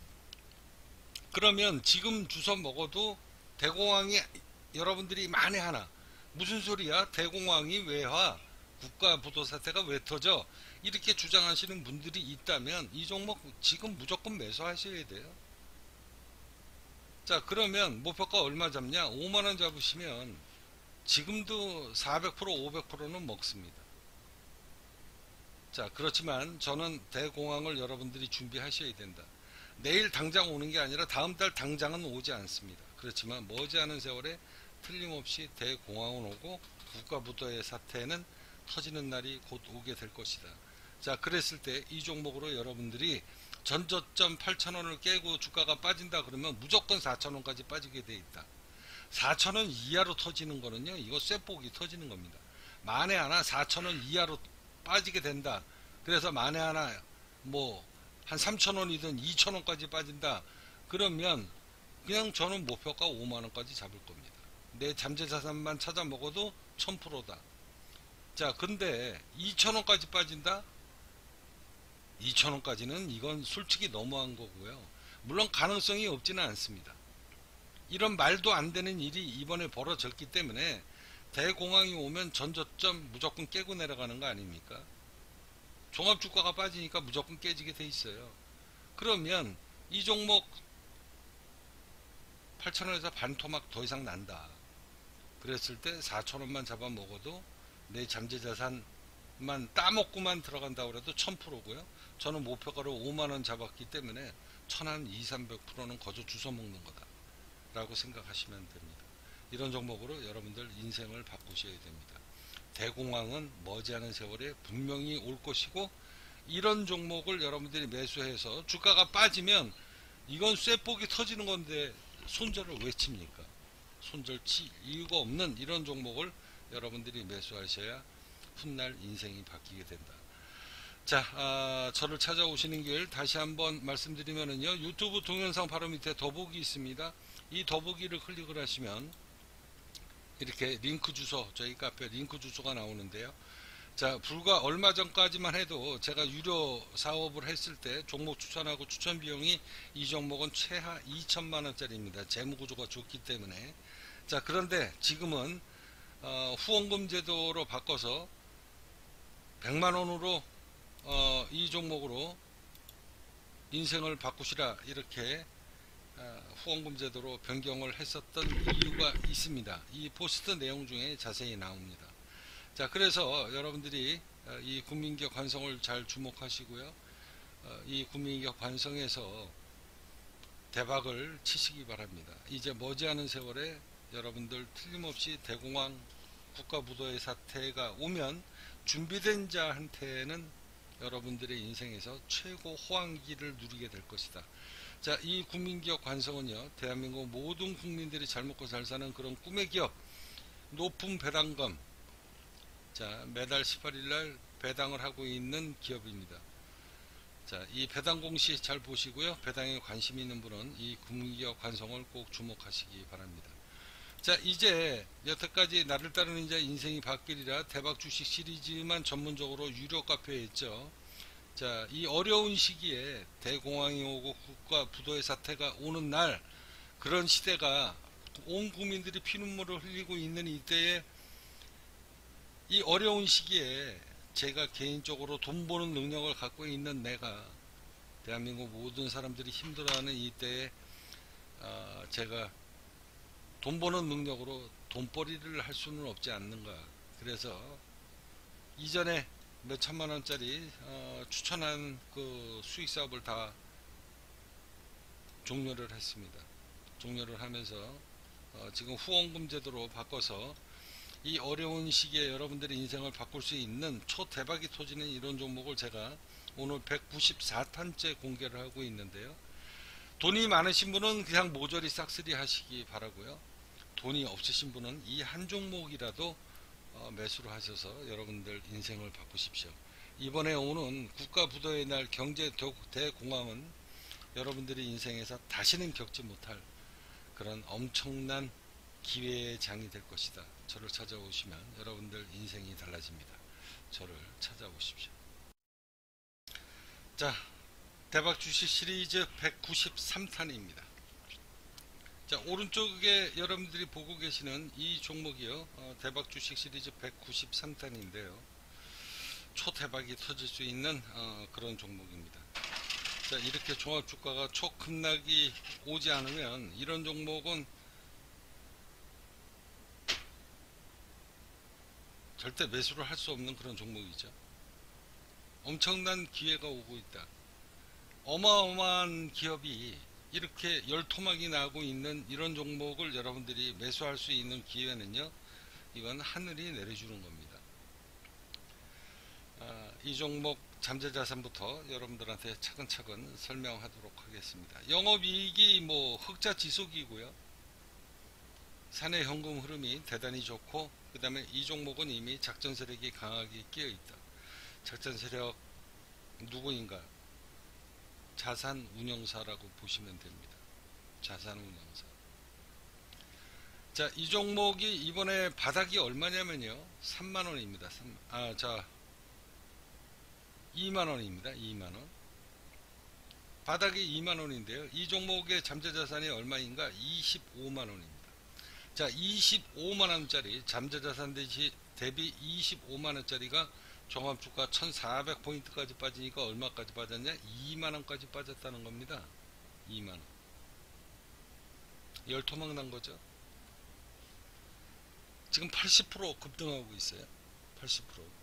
그러면 지금 주워 먹어도 대공황이 여러분들이 만에 하나 무슨 소리야? 대공황이 왜 와? 국가부도 사태가 왜 터져? 이렇게 주장하시는 분들이 있다면 이 종목 지금 무조건 매수하셔야 돼요. 자, 그러면 목표가 얼마 잡냐? 5만원 잡으시면 지금도 400% 500%는 먹습니다. 자, 그렇지만 저는 대공황을 여러분들이 준비하셔야 된다. 내일 당장 오는 게 아니라 다음 달 당장은 오지 않습니다. 그렇지만 머지않은 세월에 틀림없이 대공황은 오고 국가부도의 사태는 터지는 날이 곧 오게 될 것이다. 자, 그랬을 때 이 종목으로 여러분들이 전저점 8천원을 깨고 주가가 빠진다 그러면 무조건 4천원까지 빠지게 돼 있다. 4천원 이하로 터지는 거는요, 이거 쇠복이 터지는 겁니다. 만에 하나 4천원 이하로 빠지게 된다. 그래서 만에 하나 뭐 한 3천원이든 2천원까지 빠진다. 그러면 그냥 저는 목표가 5만원까지 잡을 겁니다. 내 잠재자산만 찾아 먹어도 1000%다. 자, 근데 2천원까지 빠진다? 2천원까지는 이건 솔직히 너무한 거고요. 물론 가능성이 없지는 않습니다. 이런 말도 안 되는 일이 이번에 벌어졌기 때문에 대공황이 오면 전저점 무조건 깨고 내려가는 거 아닙니까? 종합주가가 빠지니까 무조건 깨지게 돼 있어요. 그러면 이 종목 8천원에서 반토막 더 이상 난다. 그랬을 때 4천원만 잡아 먹어도 내 잠재자산만 따먹고만 들어간다고 해도 1000%고요. 저는 목표가로 5만원 잡았기 때문에 1200~300%는 거저 주워 먹는 거다 라고 생각하시면 됩니다. 이런 종목으로 여러분들 인생을 바꾸셔야 됩니다. 대공황은 머지않은 세월에 분명히 올 것이고, 이런 종목을 여러분들이 매수해서 주가가 빠지면 이건 쇠복이 터지는 건데 손절을 왜 칩니까? 손절 치 이유가 없는 이런 종목을 여러분들이 매수하셔야 훗날 인생이 바뀌게 된다. 자, 저를 찾아오시는 길 다시 한번 말씀드리면은요, 유튜브 동영상 바로 밑에 더보기 있습니다. 이 더보기를 클릭을 하시면 이렇게 링크 주소, 저희 카페 링크 주소가 나오는데요. 자, 불과 얼마 전까지만 해도 제가 유료 사업을 했을 때 종목 추천하고 추천 비용이 이 종목은 최하 2천만원짜리입니다. 재무구조가 좋기 때문에. 자, 그런데 지금은 후원금 제도로 바꿔서 100만원으로 이 종목으로 인생을 바꾸시라 이렇게 후원금 제도로 변경을 했었던 이유가 있습니다. 이 포스트 내용 중에 자세히 나옵니다. 자, 그래서 여러분들이 이 국민기업 관성을 잘 주목하시고요. 이 국민기업 관성에서 대박을 치시기 바랍니다. 이제 머지않은 세월에 여러분들 틀림없이 대공황 국가부도의 사태가 오면 준비된 자한테는 여러분들의 인생에서 최고 호황기를 누리게 될 것이다. 자, 이 국민기업 관성은요, 대한민국 모든 국민들이 잘 먹고 잘 사는 그런 꿈의 기업, 높은 배당금, 자, 매달 18일날 배당을 하고 있는 기업입니다. 자, 이 배당 공시 잘 보시고요. 배당에 관심 있는 분은 이 국민기업 관성을 꼭 주목하시기 바랍니다. 자, 이제 여태까지 나를 따르는 이제 인생이 바뀌리라 대박 주식 시리즈만 전문적으로 유료 카페에 있죠. 자, 이 어려운 시기에 대공황이 오고 국가 부도의 사태가 오는 날, 그런 시대가 온 국민들이 피눈물을 흘리고 있는 이때에, 이 어려운 시기에 제가 개인적으로 돈 버는 능력을 갖고 있는 내가 대한민국 모든 사람들이 힘들어하는 이때에 제가 돈 버는 능력으로 돈벌이를 할 수는 없지 않는가. 그래서 이전에 몇 천만 원짜리 추천한 그 수익 사업을 다 종료를 했습니다. 종료를 하면서 지금 후원금 제도로 바꿔서 이 어려운 시기에 여러분들의 인생을 바꿀 수 있는 초대박이 터지는 이런 종목을 제가 오늘 194탄째 공개를 하고 있는데요. 돈이 많으신 분은 그냥 모조리 싹쓸이 하시기 바라고요. 돈이 없으신 분은 이 한 종목이라도 매수를 하셔서 여러분들 인생을 바꾸십시오. 이번에 오는 국가부도의 날 경제 대공황은 여러분들의 인생에서 다시는 겪지 못할 그런 엄청난 기회의 장이 될 것이다. 저를 찾아오시면 여러분들 인생이 달라집니다. 저를 찾아오십시오. 자, 대박 주식 시리즈 193탄입니다. 자, 오른쪽에 여러분들이 보고 계시는 이 종목이요, 대박 주식 시리즈 193탄인데요. 초대박이 터질 수 있는 그런 종목입니다. 자, 이렇게 종합주가가 초급락이 오지 않으면 이런 종목은 절대 매수를 할 수 없는 그런 종목이죠. 엄청난 기회가 오고 있다. 어마어마한 기업이 이렇게 열토막이 나고 있는 이런 종목을 여러분들이 매수할 수 있는 기회는요, 이건 하늘이 내려주는 겁니다. 이 종목 잠재자산부터 여러분들한테 차근차근 설명하도록 하겠습니다. 영업이익이 뭐 흑자 지속이고요, 사내 현금 흐름이 대단히 좋고, 그 다음에 이 종목은 이미 작전 세력이 강하게 끼어 있다. 작전 세력 누구인가? 자산 운용사라고 보시면 됩니다. 자산 운용사. 자, 이 종목이 이번에 바닥이 얼마냐면요, 3만원입니다. 2만원입니다. 2만원. 바닥이 2만원인데요. 이 종목의 잠재자산이 얼마인가? 25만원입니다. 자, 25만원짜리 잠재자산 대비 25만원짜리가 종합주가 1400포인트까지 빠지니까 얼마까지 빠졌냐? 2만원까지 빠졌다는 겁니다. 2만원. 열토막 난 거죠. 지금 80% 급등하고 있어요. 80%.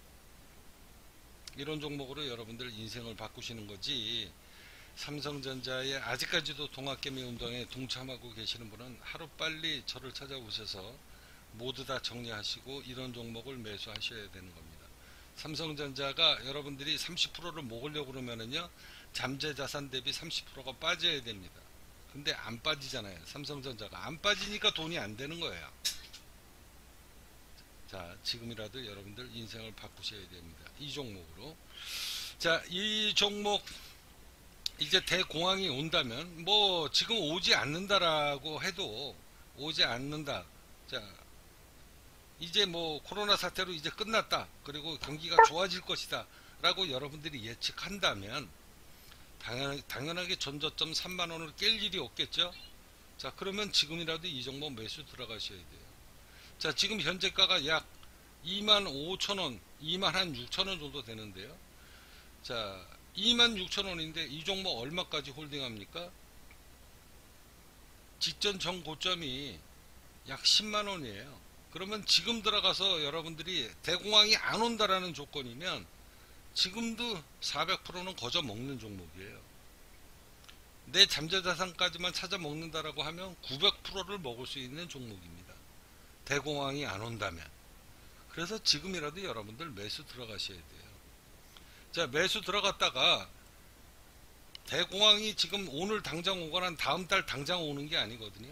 이런 종목으로 여러분들 인생을 바꾸시는 거지, 삼성전자에 아직까지도 동학개미 운동에 동참하고 계시는 분은 하루빨리 저를 찾아오셔서 모두 다 정리하시고 이런 종목을 매수하셔야 되는 겁니다. 삼성전자가 여러분들이 30%를 먹으려고 그러면은요, 잠재자산 대비 30%가 빠져야 됩니다. 근데 안 빠지잖아요. 삼성전자가 안 빠지니까 돈이 안 되는 거예요. 자, 지금이라도 여러분들 인생을 바꾸셔야 됩니다. 이 종목으로. 자, 이 종목 이제 대공황이 온다면, 뭐 지금 오지 않는다라고 해도 오지 않는다. 자, 이제 뭐 코로나 사태로 이제 끝났다, 그리고 경기가 좋아질 것이다 라고 여러분들이 예측한다면 당연하게 전저점 3만원을 깰 일이 없겠죠. 자, 그러면 지금이라도 이 종목 매수 들어가셔야 돼요. 자, 지금 현재가가 약 25,000원, 26,000원 정도 되는데요. 자, 26,000원인데 이 종목 얼마까지 홀딩합니까? 직전 전 고점이 약 10만원이에요. 그러면 지금 들어가서 여러분들이 대공황이 안 온다라는 조건이면 지금도 400%는 거저 먹는 종목이에요. 내 잠재자산까지만 찾아 먹는다라고 하면 900%를 먹을 수 있는 종목입니다. 대공황이 안 온다면. 그래서 지금이라도 여러분들 매수 들어가셔야 돼요. 자, 매수 들어갔다가 대공황이 지금 오늘 당장 오거나 다음 달 당장 오는 게 아니거든요.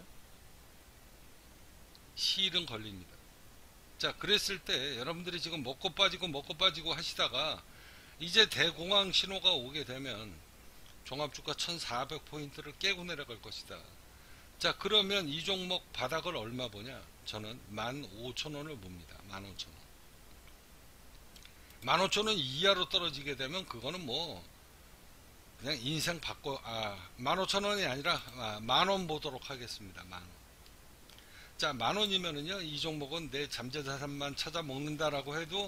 시일은 걸립니다. 자, 그랬을 때 여러분들이 지금 먹고 빠지고 하시다가 이제 대공황 신호가 오게 되면 종합주가 1400포인트를 깨고 내려갈 것이다. 자, 그러면 이 종목 바닥을 얼마 보냐? 저는 15,000원을 봅니다. 15,000원. 15,000원 이하로 떨어지게 되면 그거는 뭐 그냥 인생 바꿔 15,000원이 아니라 만원 보도록 하겠습니다. 만원. 자, 만원이면은요, 이 종목은 내 잠재자산만 찾아 먹는다라고 해도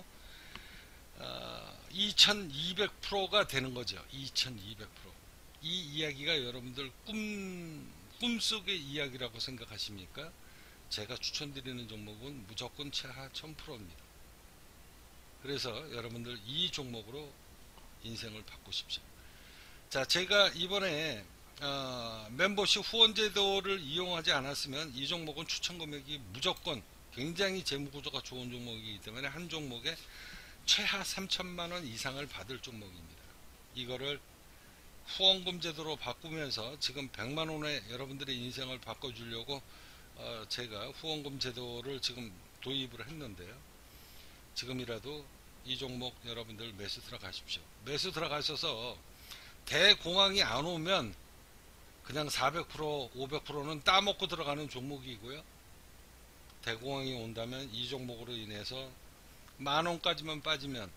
2200%가 되는 거죠. 2200%. 이 이야기가 여러분들 꿈속의 이야기라고 생각하십니까? 제가 추천드리는 종목은 무조건 최하 1000%입니다. 그래서 여러분들 이 종목으로 인생을 바꾸십시오. 자, 제가 이번에 멤버십 후원제도를 이용하지 않았으면 이 종목은 추천 금액이 무조건 굉장히 재무구조가 좋은 종목이기 때문에 한 종목에 최하 3천만원 이상을 받을 종목입니다. 이거를 후원금 제도로 바꾸면서 지금 100만원에 여러분들의 인생을 바꿔주려고 제가 후원금 제도를 지금 도입을 했는데요. 지금이라도 이 종목 여러분들 매수 들어가십시오. 매수 들어가셔서 대공황이 안 오면 그냥 400% 500%는 따먹고 들어가는 종목이고요. 대공황이 온다면 이 종목으로 인해서 만원까지만 빠지면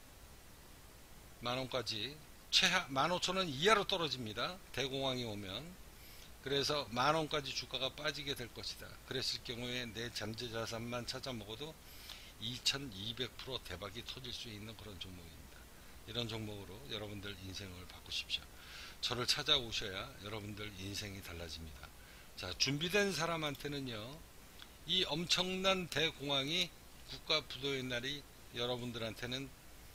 만원까지 최하 15,000원 이하로 떨어집니다. 대공황이 오면. 그래서 만원까지 주가가 빠지게 될 것이다. 그랬을 경우에 내 잠재자산만 찾아 먹어도 2200% 대박이 터질 수 있는 그런 종목입니다. 이런 종목으로 여러분들 인생을 바꾸십시오. 저를 찾아오셔야 여러분들 인생이 달라집니다. 자, 준비된 사람한테는요, 이 엄청난 대공황이 국가 부도의 날이 여러분들한테는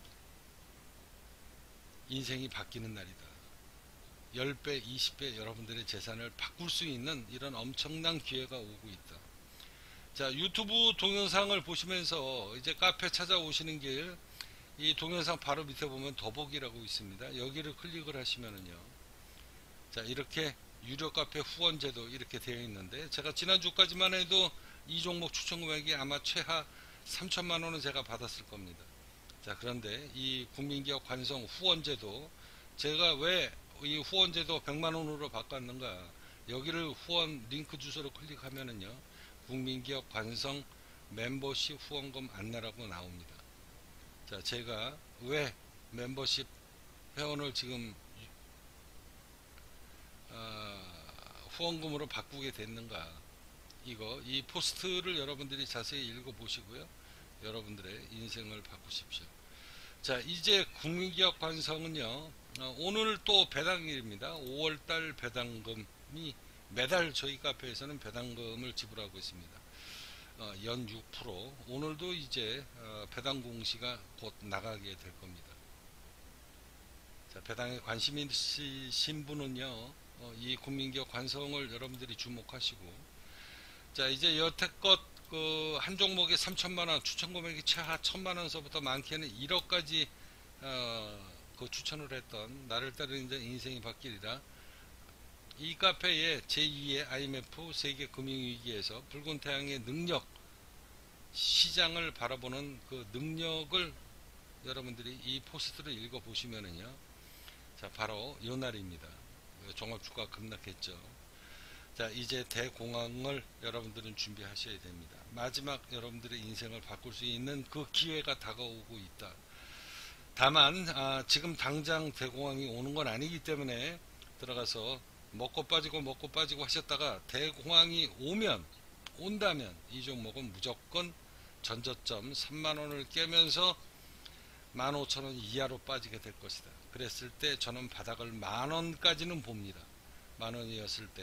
인생이 바뀌는 날이다. 10배, 20배 여러분들의 재산을 바꿀 수 있는 이런 엄청난 기회가 오고 있다. 자, 유튜브 동영상을 보시면서 이제 카페 찾아오시는 길, 이 동영상 바로 밑에 보면 더보기라고 있습니다. 여기를 클릭을 하시면은요, 자, 이렇게 유료 카페 후원제도 이렇게 되어 있는데, 제가 지난주까지만 해도 이 종목 추천 금액이 아마 최하 3천만원은 제가 받았을 겁니다. 자, 그런데 이 국민기업 관성 후원제도, 제가 왜 이 후원제도 100만원으로 바꿨는가? 여기를 후원 링크 주소로 클릭하면은요, 국민기업 관성 멤버십 후원금 안내라고 나옵니다. 자, 제가 왜 멤버십 회원을 지금 후원금으로 바꾸게 됐는가? 이 포스트를 여러분들이 자세히 읽어보시고요. 여러분들의 인생을 바꾸십시오. 자, 이제 국민기업 관성은요, 오늘 또 배당일입니다. 5월달 배당금이 매달 저희 카페에서는 배당금을 지불하고 있습니다. 연 6%. 오늘도 이제 배당 공시가 곧 나가게 될 겁니다. 자, 배당에 관심 있으신 분은요, 이 국민기업 관성을 여러분들이 주목하시고, 자, 이제 여태껏 한 종목에 3천만원, 추천 금액이 최하 1,000만원서부터 많게는 1억까지 그 추천을 했던 나를 따르는 인생이 바뀌리라. 이 카페에 제2의 IMF 세계 금융위기에서 붉은 태양의 능력, 시장을 바라보는 그 능력을 여러분들이 이 포스트를 읽어보시면은요, 자, 바로 요 날입니다. 종합주가 급락했죠. 자, 이제 대공황을 여러분들은 준비하셔야 됩니다. 마지막 여러분들의 인생을 바꿀 수 있는 그 기회가 다가오고 있다. 다만 지금 당장 대공황이 오는 건 아니기 때문에 들어가서 먹고 빠지고 하셨다가 대공황이 온다면 이 종목은 무조건 전저점 3만원을 깨면서 15,000원 이하로 빠지게 될 것이다. 그랬을 때 저는 바닥을 만원까지는 봅니다. 만원이었을 때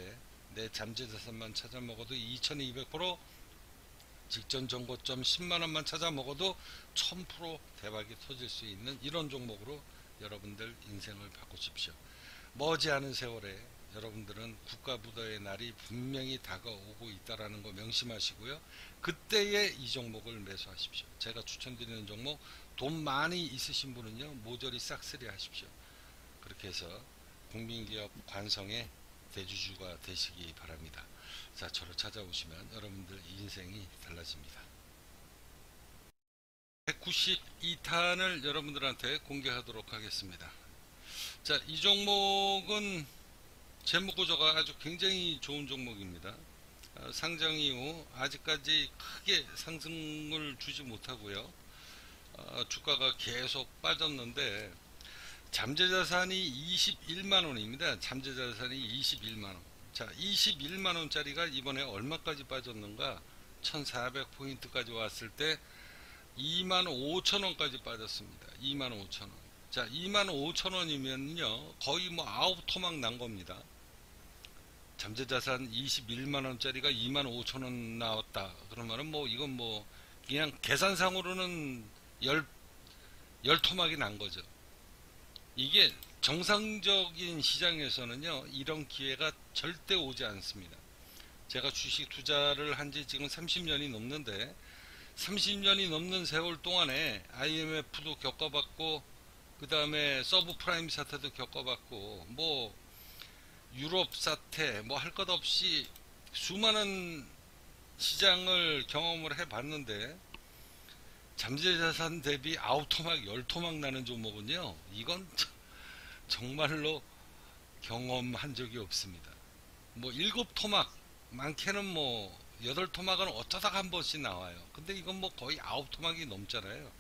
내 잠재자산만 찾아 먹어도 2200%, 직전 정고점 10만원만 찾아 먹어도 1000% 대박이 터질 수 있는 이런 종목으로 여러분들 인생을 바꾸십시오. 머지않은 세월에 여러분들은 국가부도의 날이 분명히 다가오고 있다는 거 명심하시고요. 그때에 이 종목을 매수하십시오. 제가 추천드리는 종목, 돈 많이 있으신 분은요 모조리 싹쓸이 하십시오. 그렇게 해서 국민기업 관성의 대주주가 되시기 바랍니다. 자, 저를 찾아오시면 여러분들 인생이 달라집니다. 192탄을 여러분들한테 공개하도록 하겠습니다. 자, 이 종목은 재무구조가 아주 굉장히 좋은 종목입니다. 상장 이후 아직까지 크게 상승을 주지 못하고요. 주가가 계속 빠졌는데 잠재자산이 21만원입니다. 잠재자산이 21만원. 자, 21만원짜리가 이번에 얼마까지 빠졌는가? 1400포인트까지 왔을 때 25,000원까지 빠졌습니다. 25,000원. 자, 25,000원이면요 거의 뭐 아홉 토막 난 겁니다. 잠재자산 21만원짜리가 25,000원 나왔다 그러면은 뭐 이건 뭐 그냥 계산상으로는 열 토막이 난 거죠. 이게 정상적인 시장에서는요 이런 기회가 절대 오지 않습니다. 제가 주식 투자를 한 지 지금 30년이 넘는데 30년이 넘는 세월 동안에 IMF도 겪어봤고 그 다음에 서브프라임 사태도 겪어봤고 뭐 유럽 사태 뭐 할 것 없이 수많은 시장을 경험을 해봤는데 잠재자산 대비 아홉토막 열토막 나는 종목은요 이건 정말로 경험한 적이 없습니다. 뭐 일곱 토막 많게는 뭐 여덟 토막은 어쩌다가 한 번씩 나와요. 근데 이건 뭐 거의 아홉 토막이 넘잖아요.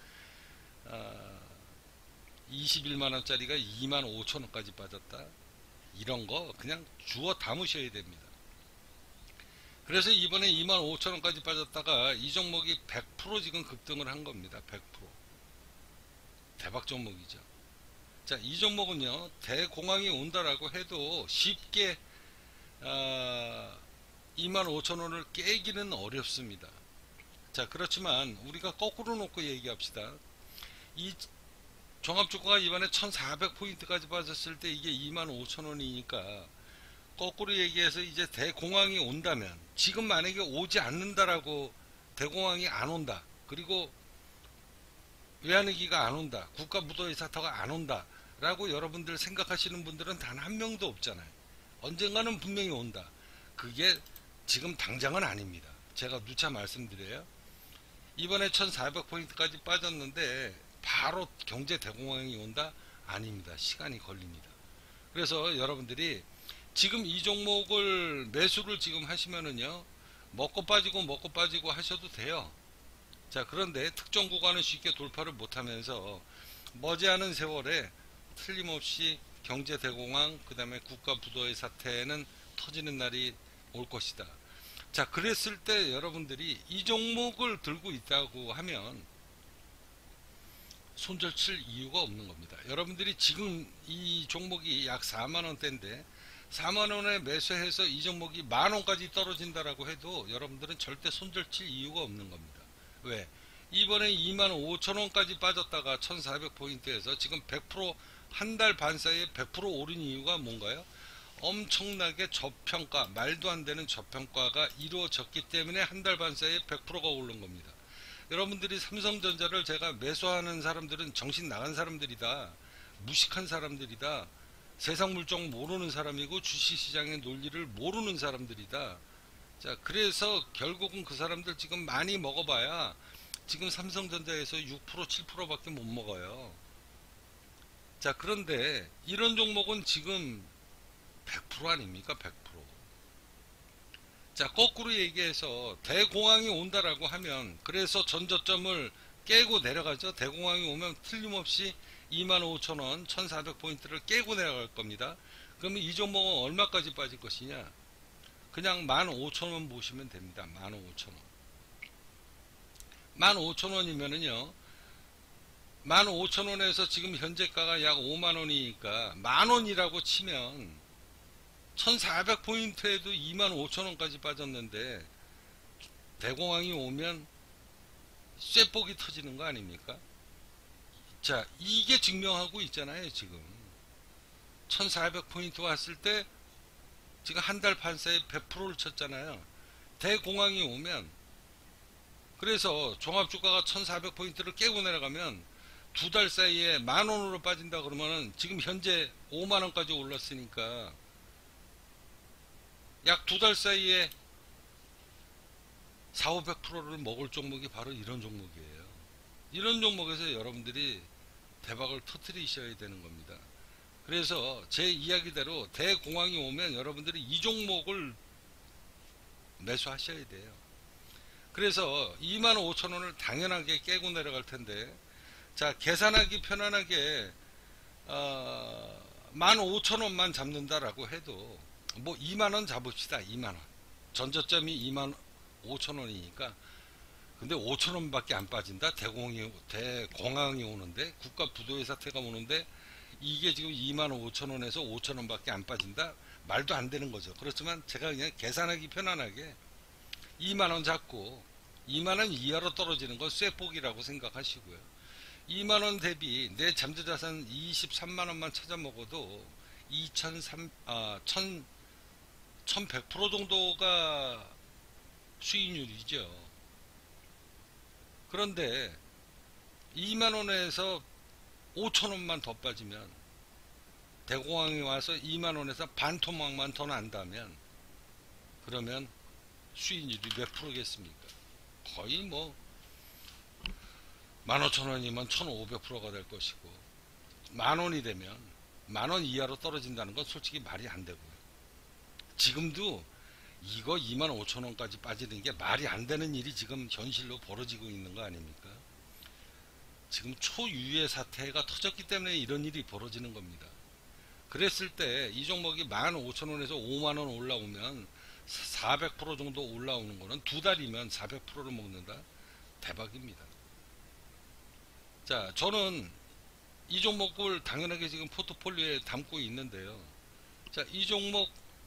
21만원짜리가 25,000원까지 빠졌다. 이런 거 그냥 주워 담으셔야 됩니다. 그래서 이번에 25,000원까지 빠졌다가 이 종목이 100% 지금 급등을 한 겁니다. 100%. 대박 종목이죠. 자, 이 종목은요 대공황이 온다라고 해도 쉽게 25,000원을 깨기는 어렵습니다. 자, 그렇지만 우리가 거꾸로 놓고 얘기합시다. 이 종합주가가 이번에 1400포인트까지 빠졌을 때 이게 25,000원이니까 거꾸로 얘기해서 이제 대공황이 온다면 지금 만약에 오지 않는다라고 대공황이 안 온다. 그리고 외환위기가 안 온다. 국가부도의 사태가 안 온다. 라고 여러분들 생각하시는 분들은 단 한 명도 없잖아요. 언젠가는 분명히 온다. 그게 지금 당장은 아닙니다. 제가 누차 말씀드려요. 이번에 1400포인트까지 빠졌는데 바로 경제 대공황이 온다? 아닙니다. 시간이 걸립니다. 그래서 여러분들이 지금 이 종목을 매수를 지금 하시면은요 먹고 빠지고 하셔도 돼요. 자, 그런데 특정 구간은 쉽게 돌파를 못하면서 머지않은 세월에 틀림없이 경제 대공황 그 다음에 국가 부도의 사태는 터지는 날이 올 것이다. 자, 그랬을 때 여러분들이 이 종목을 들고 있다고 하면 손절 칠 이유가 없는 겁니다. 여러분들이 지금 이 종목이 약 4만원대인데 4만원에 매수해서 이 종목이 만원까지 떨어진다라고 해도 여러분들은 절대 손절 칠 이유가 없는 겁니다. 왜? 이번에 25,000원까지 빠졌다가 1400포인트에서 지금 100% 한 달 반 사이에 100% 오른 이유가 뭔가요? 엄청나게 저평가, 말도 안 되는 저평가가 이루어졌기 때문에 한 달 반 사이에 100%가 오른 겁니다. 여러분들이 삼성전자를 제가 매수하는 사람들은 정신 나간 사람들이다. 무식한 사람들이다. 세상 물정 모르는 사람이고 주식시장의 논리를 모르는 사람들이다. 자, 그래서 결국은 그 사람들 지금 많이 먹어봐야 지금 삼성전자에서 6% 7%밖에 못 먹어요. 자, 그런데 이런 종목은 지금 100% 아닙니까? 100%. 자, 거꾸로 얘기해서 대공황이 온다라고 하면 그래서 전저점을 깨고 내려가죠. 대공황이 오면 틀림없이 25,000원 1400포인트를 깨고 내려갈 겁니다. 그러면 이 종목은 얼마까지 빠질 것이냐? 그냥 15,000원 보시면 됩니다. 15,000원. 15,000원이면은요 15,000원에서 지금 현재가가 약 5만원이니까 만원이라고 치면 1400포인트에도 25,000원까지 빠졌는데 대공황이 오면 쇠폭이 터지는 거 아닙니까? 자, 이게 증명하고 있잖아요. 지금 1400포인트 왔을 때 지금 한 달 반 사이에 100%를 쳤잖아요. 대공황이 오면, 그래서 종합주가가 1400포인트를 깨고 내려가면 두 달 사이에 10,000원으로 빠진다 그러면은 지금 현재 50,000원까지 올랐으니까 약 두 달 사이에 4,500%를 먹을 종목이 바로 이런 종목이에요. 이런 종목에서 여러분들이 대박을 터뜨리셔야 되는 겁니다. 그래서 제 이야기대로 대공황이 오면 여러분들이 이 종목을 매수하셔야 돼요. 그래서 25,000원을 당연하게 깨고 내려갈 텐데, 자, 계산하기 편안하게 15,000원만 잡는다라고 해도 뭐 2만원 잡읍시다. 2만원. 전저점이 25,000원이니까. 근데 5,000원밖에 안 빠진다. 대공황이 오는데, 국가 부도의 사태가 오는데 이게 지금 25,000원에서 5,000원밖에 안 빠진다. 말도 안 되는 거죠. 그렇지만 제가 그냥 계산하기 편안하게 2만원 잡고 2만원 이하로 떨어지는 건 쇠폭이라고 생각하시고요. 2만원 대비 내 잠재자산 23만원만 찾아 먹어도 1100% 정도가 수익률이죠. 그런데 2만원에서 5천원만 더 빠지면, 대공황이 와서 2만원에서 반토막만 더 난다면, 그러면 수익률이 몇 프로겠습니까? 거의 뭐 15,000원이면 1,500%가 될 것이고, 만원이 되면 만원 이하로 떨어진다는 건 솔직히 말이 안 되고요. 지금도 이거 25,000원까지 빠지는 게 말이 안 되는 일이 지금 현실로 벌어지고 있는 거 아닙니까? 지금 초유의 사태가 터졌기 때문에 이런 일이 벌어지는 겁니다. 그랬을 때 이 종목이 15,000원에서 5만원 올라오면 400% 정도 올라오는 거는 두 달이면 400%를 먹는다? 대박입니다. 자, 저는 이 종목을 당연하게 지금 포트폴리오에 담고 있는데요. 자, 이 종목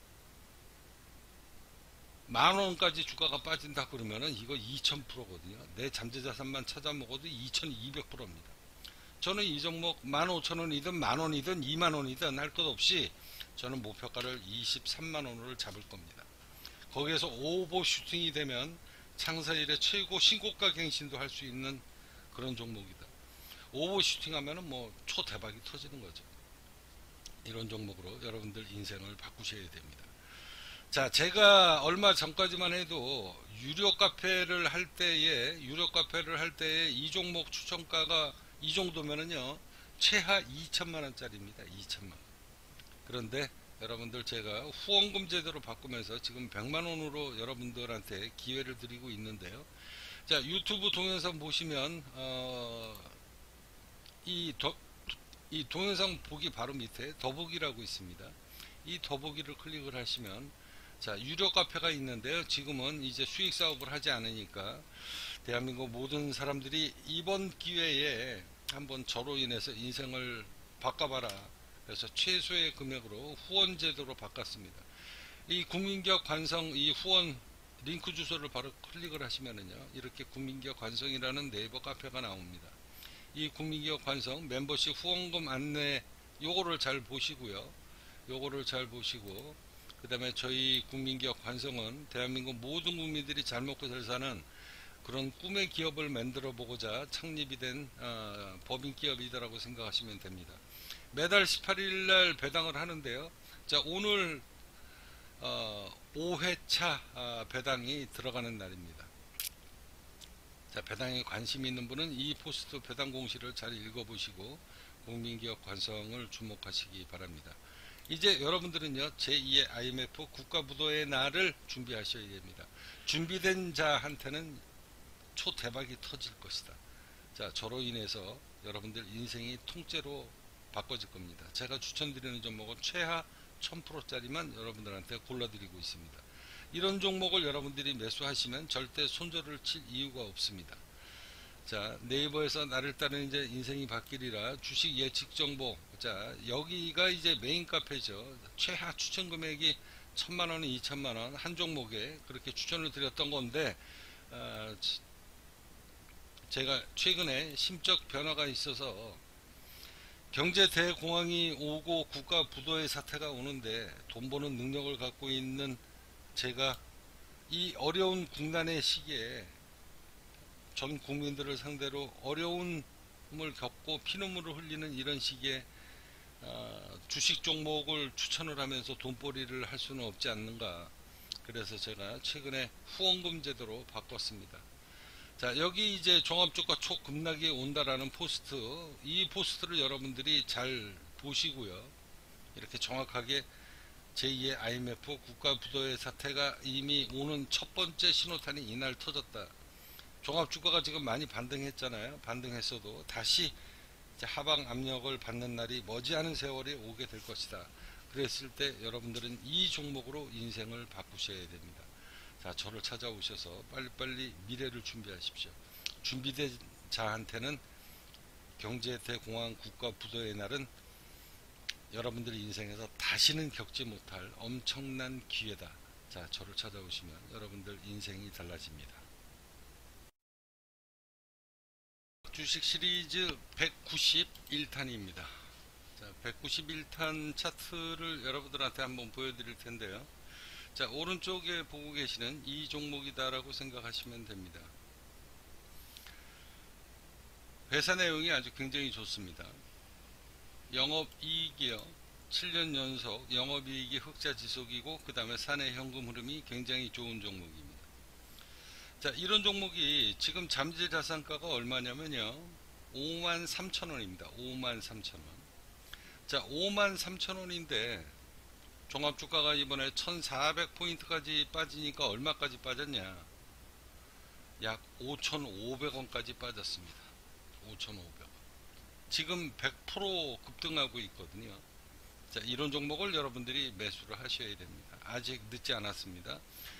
10,000원까지 주가가 빠진다 그러면은 이거 2000%거든요. 내 잠재자산만 찾아 먹어도 2200%입니다. 저는 이 종목 15,000원이든 만원이든 2만원이든 할 것 없이 저는 목표가를 23만원으로 잡을 겁니다. 거기에서 오버 슈팅이 되면 창사 이래 최고 신고가 갱신도 할 수 있는 그런 종목이다. 오버 슈팅 하면은 뭐 초대박이 터지는 거죠. 이런 종목으로 여러분들 인생을 바꾸셔야 됩니다. 자, 제가 얼마 전까지만 해도 유료 카페를 할 때에 이 종목 추천가가 이 정도면은요, 최하 2천만원짜리입니다. 2천만. 그런데 여러분들 제가 후원금 제도로 바꾸면서 지금 100만원으로 여러분들한테 기회를 드리고 있는데요. 자, 유튜브 동영상 보시면 이 동영상 보기 바로 밑에 더보기라고 있습니다. 이 더보기를 클릭을 하시면, 자, 유료 카페가 있는데요. 지금은 이제 수익 사업을 하지 않으니까 대한민국 모든 사람들이 이번 기회에 한번 저로 인해서 인생을 바꿔봐라. 그래서 최소의 금액으로 후원 제도로 바꿨습니다. 이 국민기업 관성 이 후원 링크 주소를 바로 클릭을 하시면은요, 이렇게 국민기업 관성이라는 네이버 카페가 나옵니다. 이 국민기업 관성 멤버십 후원금 안내 요거를 잘 보시고요. 그 다음에 저희 국민기업 관성은 대한민국 모든 국민들이 잘 먹고 잘 사는 그런 꿈의 기업을 만들어 보고자 창립이 된 법인기업이다라고 생각하시면 됩니다. 매달 18일날 배당을 하는데요. 자, 오늘 5회차 배당이 들어가는 날입니다. 자, 배당에 관심 있는 분은 이 포스트 배당 공시를 잘 읽어보시고 국민기업 관성을 주목하시기 바랍니다. 이제 여러분들은요, 제2의 IMF 국가부도의 날을 준비하셔야 됩니다. 준비된 자한테는 초대박이 터질 것이다. 자, 저로 인해서 여러분들 인생이 통째로 바꿔질 겁니다. 제가 추천드리는 종목은 최하 1000%짜리만 여러분들한테 골라드리고 있습니다. 이런 종목을 여러분들이 매수하시면 절대 손절을 칠 이유가 없습니다. 자, 네이버에서 나를 따르는 이제 인생이 바뀌리라 주식 예측 정보. 자, 여기가 이제 메인 카페죠. 최하 추천 금액이 1,000만원, 2,000만원 한 종목에 그렇게 추천을 드렸던 건데, 아, 제가 최근에 심적 변화가 있어서 경제 대공황이 오고 국가 부도의 사태가 오는데 돈 버는 능력을 갖고 있는 제가 이 어려운 국난의 시기에 전 국민들을 상대로 어려움을 겪고 피눈물을 흘리는 이런 시기에 주식 종목을 추천을 하면서 돈벌이를 할 수는 없지 않는가. 그래서 제가 최근에 후원금 제도로 바꿨습니다. 자, 여기 이제 종합주가 초급락이 온다라는 포스트, 이 포스트를 여러분들이 잘 보시고요. 이렇게 정확하게 제2의 IMF 국가 부도의 사태가 이미 오는 첫 번째 신호탄이 이날 터졌다. 종합주가가 지금 많이 반등했잖아요. 반등했어도 다시 이제 하방 압력을 받는 날이 머지않은 세월이 오게 될 것이다. 그랬을 때 여러분들은 이 종목으로 인생을 바꾸셔야 됩니다. 자, 저를 찾아오셔서 빨리빨리 미래를 준비하십시오. 준비된 자한테는 경제 대공황 국가 부도의 날은 여러분들의 인생에서 다시는 겪지 못할 엄청난 기회다. 자, 저를 찾아오시면 여러분들 인생이 달라집니다. 주식 시리즈 191탄입니다. 자, 191탄 차트를 여러분들한테 한번 보여드릴 텐데요. 자, 오른쪽에 보고 계시는 이 종목이다라고 생각하시면 됩니다. 회사 내용이 아주 굉장히 좋습니다. 영업이익이요. 7년 연속 영업이익이 흑자 지속이고 그 다음에 사내 현금 흐름이 굉장히 좋은 종목입니다. 자, 이런 종목이 지금 잠재자산가가 얼마냐면요. 53,000원입니다. 53,000원. 자, 53,000원인데 종합주가가 이번에 1400포인트까지 빠지니까 얼마까지 빠졌냐? 약 5,500원까지 빠졌습니다. 5,500원. 지금 100% 급등하고 있거든요. 자, 이런 종목을 여러분들이 매수를 하셔야 됩니다. 아직 늦지 않았습니다.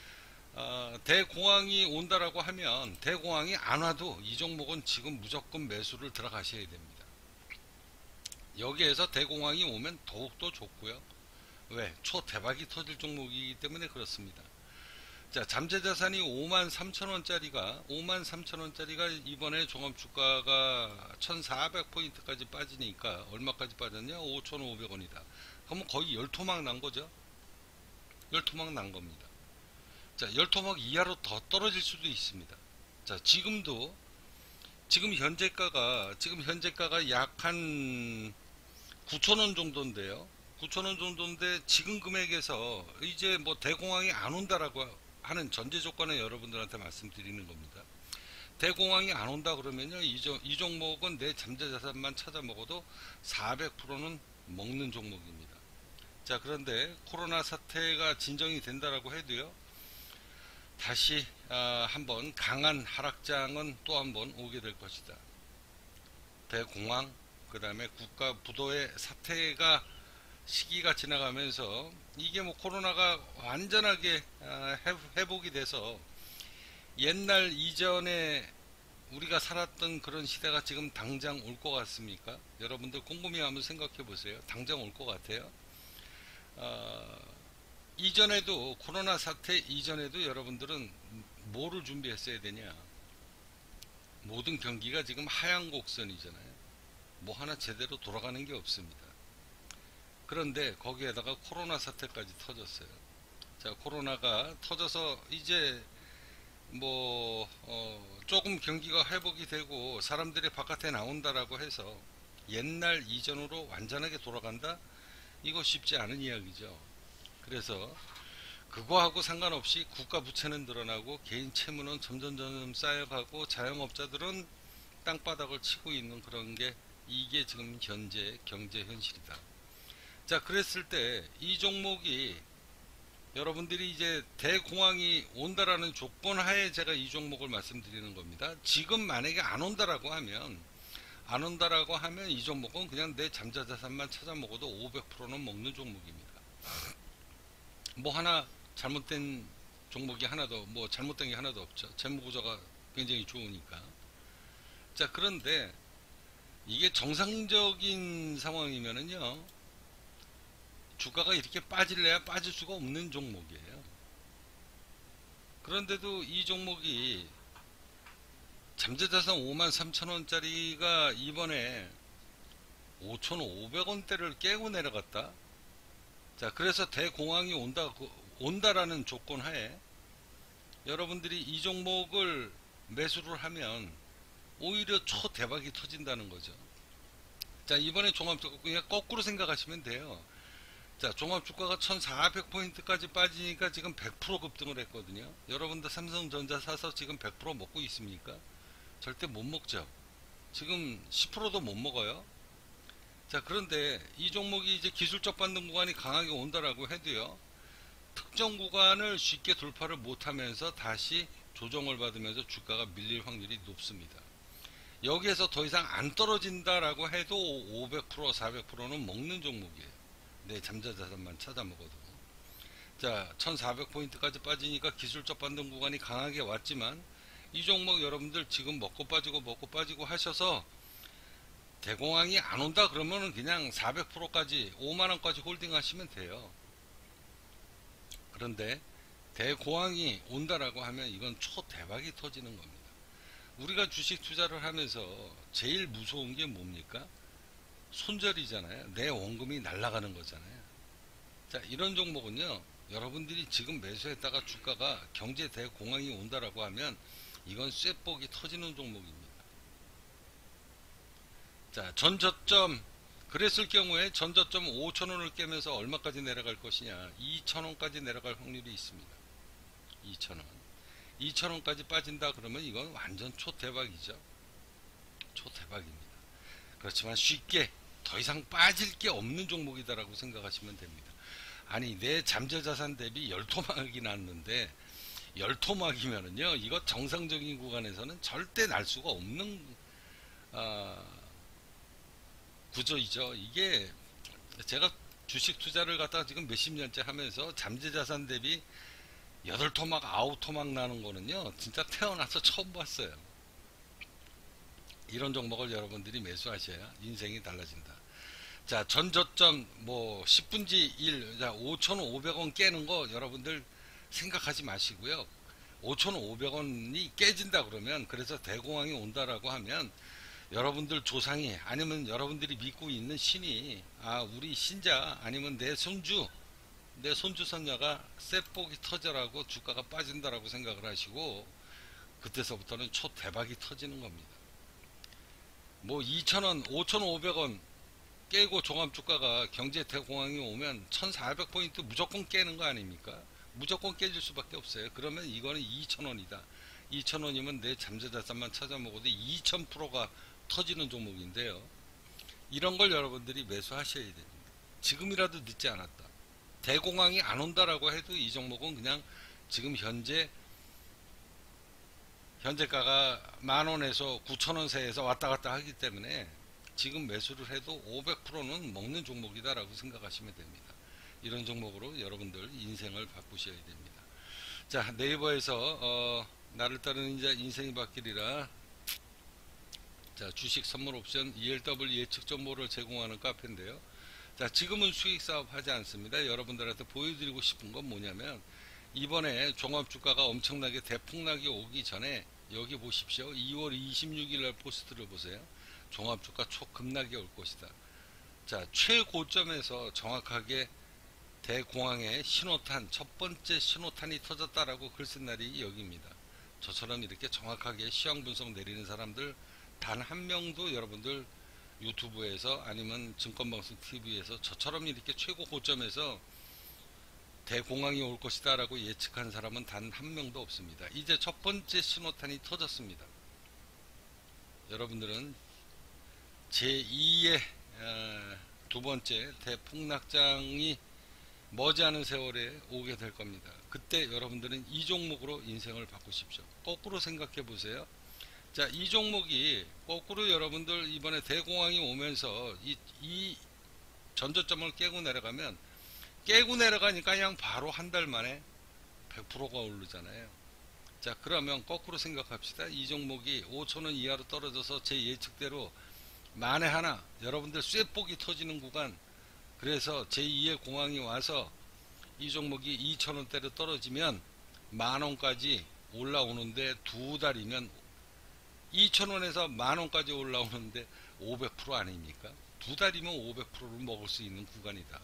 대공황이 온다라고 하면 대공황이 안 와도 이 종목은 지금 무조건 매수를 들어가셔야 됩니다. 여기에서 대공황이 오면 더욱더 좋고요. 왜? 초대박이 터질 종목이기 때문에 그렇습니다. 자, 잠재자산이 53,000원짜리가 이번에 종합주가가 1400포인트까지 빠지니까 얼마까지 빠졌냐? 5,500원이다. 그러면 거의 열토막 난 거죠. 열토막 난 겁니다. 자, 열토막 이하로 더 떨어질 수도 있습니다. 자, 지금 현재가가 약 한 9,000원 정도인데요. 9,000원 정도인데 지금 금액에서 이제 뭐 대공황이 안 온다라고 하는 전제 조건을 여러분들한테 말씀드리는 겁니다. 대공황이 안 온다 그러면요, 이 종목은 내 잠재자산만 찾아 먹어도 400%는 먹는 종목입니다. 자, 그런데 코로나 사태가 진정이 된다라고 해도요, 다시 한번 강한 하락장은 또 한번 오게 될 것이다. 대공황, 그 다음에 국가 부도의 사태가 시기가 지나가면서 이게 뭐 코로나가 완전하게 회복이 돼서 옛날 이전에 우리가 살았던 그런 시대가 지금 당장 올 것 같습니까? 여러분들 곰곰이 한번 생각해 보세요. 당장 올 것 같아요. 이전에도 코로나 사태 이전에도 여러분들은 뭐를 준비했어야 되냐? 모든 경기가 지금 하향 곡선이잖아요. 뭐 하나 제대로 돌아가는 게 없습니다. 그런데 거기에다가 코로나 사태까지 터졌어요. 자, 코로나가 터져서 이제 뭐 조금 경기가 회복이 되고 사람들이 바깥에 나온다라고 해서 옛날 이전으로 완전하게 돌아간다? 이거 쉽지 않은 이야기죠. 그래서 그거하고 상관없이 국가 부채는 늘어나고 개인 채무는 점점 쌓여가고 자영업자들은 땅바닥을 치고 있는 그런 게 이게 지금 현재 경제 현실이다. 자, 그랬을 때 이 종목이 여러분들이 이제 대공황이 온다라는 조건 하에 제가 이 종목을 말씀드리는 겁니다. 지금 만약에 안 온다라고 하면 이 종목은 그냥 내 잠재자산만 찾아 먹어도 500%는 먹는 종목입니다. 뭐 하나 잘못된 종목이 하나도 뭐 잘못된 게 하나도 없죠. 재무구조가 굉장히 좋으니까. 자, 그런데 이게 정상적인 상황이면은요, 주가가 이렇게 빠질래야 빠질 수가 없는 종목이에요. 그런데도 이 종목이 잠재자산 53,000원짜리가 이번에 5,500원대를 깨고 내려갔다. 자, 그래서 대공황이 온다라는 조건 하에 여러분들이 이 종목을 매수를 하면 오히려 초대박이 터진다는 거죠. 자, 이번에 종합주가 그냥 거꾸로 생각하시면 돼요. 자, 종합주가가 1400포인트까지 빠지니까 지금 100% 급등을 했거든요. 여러분들 삼성전자 사서 지금 100% 먹고 있습니까? 절대 못 먹죠. 지금 10%도 못 먹어요. 자, 그런데 이 종목이 이제 기술적 반등 구간이 강하게 온다라고 해도요, 특정 구간을 쉽게 돌파를 못하면서 다시 조정을 받으면서 주가가 밀릴 확률이 높습니다. 여기에서 더 이상 안 떨어진다라고 해도 500%, 400%는 먹는 종목이에요. 내 잠재자산만 찾아 먹어도. 자, 1400포인트까지 빠지니까 기술적 반등 구간이 강하게 왔지만 이 종목 여러분들 지금 먹고 빠지고 하셔서 대공황이 안 온다 그러면은 그냥 400%까지 5만원까지 홀딩 하시면 돼요. 그런데 대공황이 온다라고 하면 이건 초대박이 터지는 겁니다. 우리가 주식 투자를 하면서 제일 무서운 게 뭡니까? 손절이잖아요. 내 원금이 날아가는 거잖아요. 자, 이런 종목은요, 여러분들이 지금 매수했다가 주가가 경제 대공황이 온다라고 하면 이건 쇠복이 터지는 종목입니다. 자, 전저점 그랬을 경우에 전저점 5,000원을 깨면서 얼마까지 내려갈 것이냐, 2,000원까지 내려갈 확률이 있습니다. 2,000원 2,000원까지 빠진다 그러면 이건 완전 초대박이죠. 초대박입니다. 그렇지만 쉽게 더 이상 빠질 게 없는 종목이다라고 생각하시면 됩니다. 아니, 내 잠재자산 대비 열토막이 났는데, 열토막이면은요, 이거 정상적인 구간에서는 절대 날 수가 없는 구조이죠. 이게 제가 주식 투자를 갖다가 지금 몇십 년째 하면서 잠재자산 대비 8토막 9토막 나는 거는요, 진짜 태어나서 처음 봤어요. 이런 종목을 여러분들이 매수하셔야 인생이 달라진다. 자, 전저점 뭐 10분지 1, 자, 5,500원 깨는 거 여러분들 생각하지 마시고요. 5,500원이 깨진다 그러면, 그래서 대공황이 온다라고 하면 여러분들 조상이, 아니면 여러분들이 믿고 있는 신이, 우리 신자, 아니면 내 손주 손녀가 쇠복이 터져라고 주가가 빠진다라고 생각을 하시고, 그때서부터는 초대박이 터지는 겁니다. 뭐 2,000원, 5,500원 깨고 종합주가가 경제 대공황이 오면 1,400포인트 무조건 깨는 거 아닙니까? 무조건 깨질 수밖에 없어요. 그러면 이거는 2,000원이다. 2,000원이면 내 잠재자산만 찾아 먹어도 2,000%가 터지는 종목인데요. 이런 걸 여러분들이 매수하셔야 됩니다. 지금이라도 늦지 않았다. 대공황이 안 온다라고 해도 이 종목은 그냥 지금 현재가가 만원에서 9,000원 사이에서 왔다 갔다 하기 때문에 지금 매수를 해도 500%는 먹는 종목이다라고 생각하시면 됩니다. 이런 종목으로 여러분들 인생을 바꾸셔야 됩니다. 자, 네이버에서 나를 따르는 이자 인생이 바뀌리라, 자, 주식 선물 옵션 ELW 예측 정보를 제공하는 카페인데요. 자, 지금은 수익 사업 하지 않습니다. 여러분들한테 보여드리고 싶은 건 뭐냐면, 이번에 종합주가가 엄청나게 대폭락이 오기 전에 여기 보십시오. 2월 26일 날 포스트를 보세요. 종합주가 초급락이 올 것이다. 자, 최고점에서 정확하게 대공황의 신호탄, 첫 번째 신호탄이 터졌다라고 글 쓴 날이 여기입니다. 저처럼 이렇게 정확하게 시황 분석 내리는 사람들 단 한 명도 여러분들 유튜브에서, 아니면 증권방송 TV에서 저처럼 이렇게 최고 고점에서 대공황이 올 것이다 라고 예측한 사람은 단 한 명도 없습니다. 이제 첫 번째 신호탄이 터졌습니다. 여러분들은 제2의 두 번째 대폭락장이 머지않은 세월에 오게 될 겁니다. 그때 여러분들은 이 종목으로 인생을 바꾸십시오. 거꾸로 생각해 보세요. 자, 이 종목이 거꾸로 여러분들 이번에 대공황이 오면서 이 전저점을 깨고 내려가면, 깨고 내려가니까 그냥 바로 한 달 만에 100%가 오르잖아요. 자, 그러면 거꾸로 생각합시다. 이 종목이 5,000원 이하로 떨어져서 제 예측대로 만에 하나 여러분들 쇠폭이 터지는 구간, 그래서 제2의 공황이 와서 이 종목이 2,000원대로 떨어지면 만원까지 올라오는데, 두 달이면 2,000원에서 만원까지 올라오는데 500% 아닙니까? 두 달이면 500%를 먹을 수 있는 구간이다.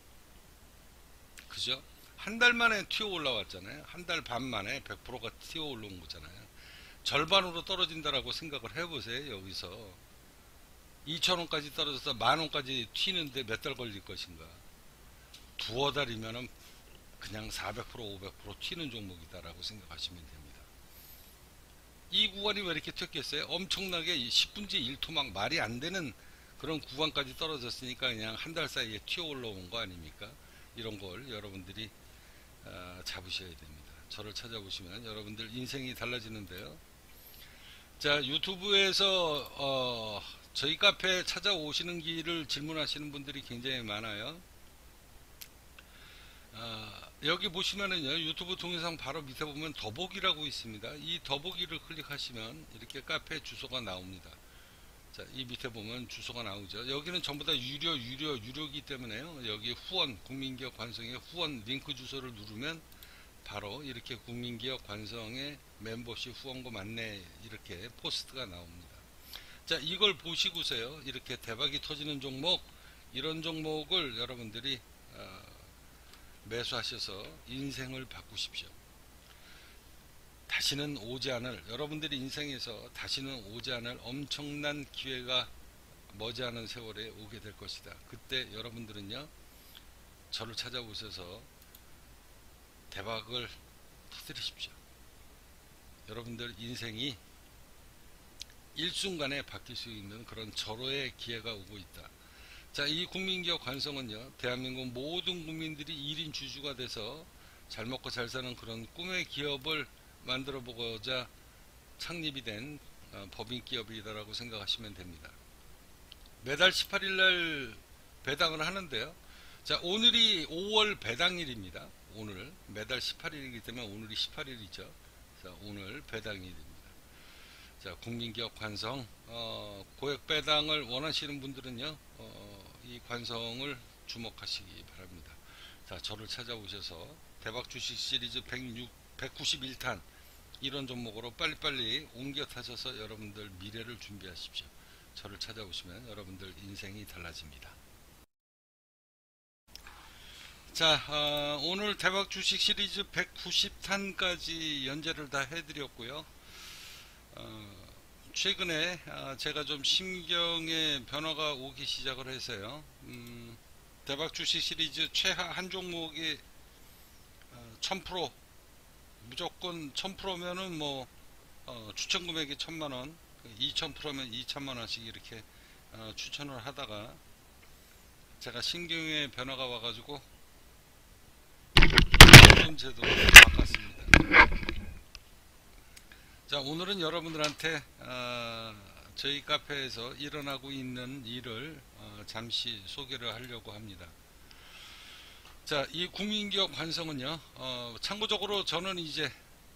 그죠? 한 달 만에 튀어 올라왔잖아요. 한 달 반 만에 100%가 튀어 올라온 거잖아요. 절반으로 떨어진다라고 생각을 해보세요. 여기서 2,000원까지 떨어져서 만원까지 튀는데 몇 달 걸릴 것인가? 두어 달이면은 그냥 400% 500% 튀는 종목이다라고 생각하시면 됩니다. 이 구간이 왜 이렇게 튀었겠어요? 엄청나게 10분지 1토막 말이 안 되는 그런 구간까지 떨어졌으니까 그냥 한 달 사이에 튀어 올라온 거 아닙니까? 이런 걸 여러분들이 잡으셔야 됩니다. 저를 찾아보시면 여러분들 인생이 달라지는데요. 자, 유튜브에서 저희 카페에 찾아오시는 길을 질문하시는 분들이 굉장히 많아요. 여기 보시면은요, 유튜브 동영상 바로 밑에 보면 더보기라고 있습니다. 이 더보기를 클릭하시면 이렇게 카페 주소가 나옵니다. 자, 이 밑에 보면 주소가 나오죠. 여기는 전부 다 유료이기 때문에요. 여기 후원, 국민기업 관성의 후원 링크 주소를 누르면 바로 이렇게 국민기업 관성의 멤버십 후원금 안내 이렇게 포스트가 나옵니다. 자, 이걸 보시고서요, 이렇게 대박이 터지는 종목, 이런 종목을 여러분들이 매수하셔서 인생을 바꾸십시오. 다시는 오지 않을, 여러분들이 인생에서 다시는 오지 않을 엄청난 기회가 머지않은 세월에 오게 될 것이다. 그때 여러분들은요, 저를 찾아오셔서 대박을 터뜨리십시오. 여러분들 인생이 일순간에 바뀔 수 있는 그런 절호의 기회가 오고 있다. 자, 이 국민기업 관성은요, 대한민국 모든 국민들이 1인 주주가 돼서 잘 먹고 잘 사는 그런 꿈의 기업을 만들어 보고자 창립이 된 법인기업이다라고 생각하시면 됩니다. 매달 18일날 배당을 하는데요. 자, 오늘이 5월 배당일입니다. 오늘 매달 18일이기 때문에 오늘이 18일이죠. 자, 오늘 배당일입니다. 자, 국민기업 관성 고액 배당을 원하시는 분들은요, 이 관성을 주목하시기 바랍니다. 자, 저를 찾아오셔서 대박 주식 시리즈 191탄 이런 종목으로 빨리빨리 옮겨 타셔서 여러분들 미래를 준비하십시오. 저를 찾아오시면 여러분들 인생이 달라집니다. 자, 오늘 대박 주식 시리즈 190탄까지 연재를 다 해드렸고요. 최근에 제가 좀 심경의 변화가 오기 시작을 해서요. 대박 주식 시리즈 최하 한 종목이 1000% 무조건 1000%면은 뭐 추천 금액이 1000만원, 2000%면 2000만원씩 이렇게 추천을 하다가 제가 심경의 변화가 와가지고 제도를 바꿨습니다. 자, 오늘은 여러분들한테 저희 카페에서 일어나고 있는 일을 잠시 소개를 하려고 합니다. 자, 이 국민기업 관성은요, 참고적으로 저는 이제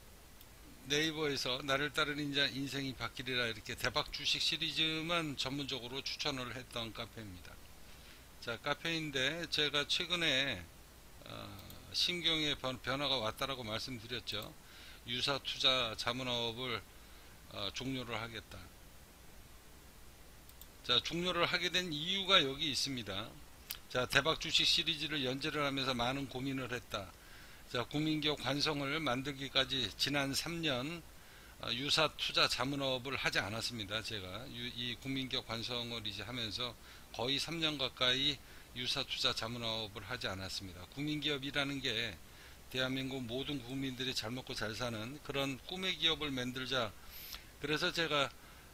네이버에서 나를 따르는 자 인생이 바뀌리라 이렇게 대박 주식 시리즈만 전문적으로 추천을 했던 카페입니다. 자, 카페인데 제가 최근에 심경의 변화가 왔다라고 말씀드렸죠. 유사 투자 자문업을 종료를 하겠다. 자, 종료를 하게 된 이유가 여기 있습니다. 자, 대박 주식 시리즈를 연재를 하면서 많은 고민을 했다. 자, 국민기업 관성을 만들기까지 지난 3년 유사 투자 자문업을 하지 않았습니다. 제가 이 국민기업 관성을 이제 하면서 거의 3년 가까이 유사 투자 자문업을 하지 않았습니다. 국민기업이라는 게 대한민국 모든 국민들이 잘 먹고 잘 사는 그런 꿈의 기업을 만들자. 그래서 제가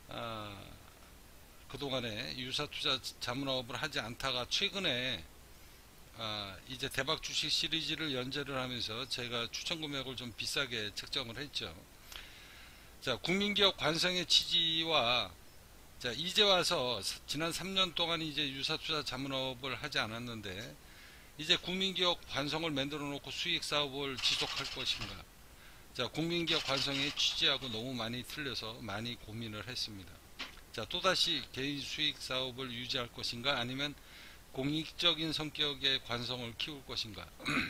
그동안에 유사투자 자문업을 하지 않다가 최근에 이제 대박 주식 시리즈를 연재를 하면서 제가 추천 금액을 좀 비싸게 책정을 했죠. 자, 국민기업 관성의 취지와 자, 이제 와서 지난 3년 동안 이제 유사투자 자문업을 하지 않았는데 이제 국민기업 관성을 만들어 놓고 수익 사업을 지속할 것인가. 자, 국민기업 관성의 취지하고 너무 많이 틀려서 많이 고민을 했습니다. 자, 또다시 개인 수익 사업을 유지할 것인가 아니면 공익적인 성격의 관성을 키울 것인가.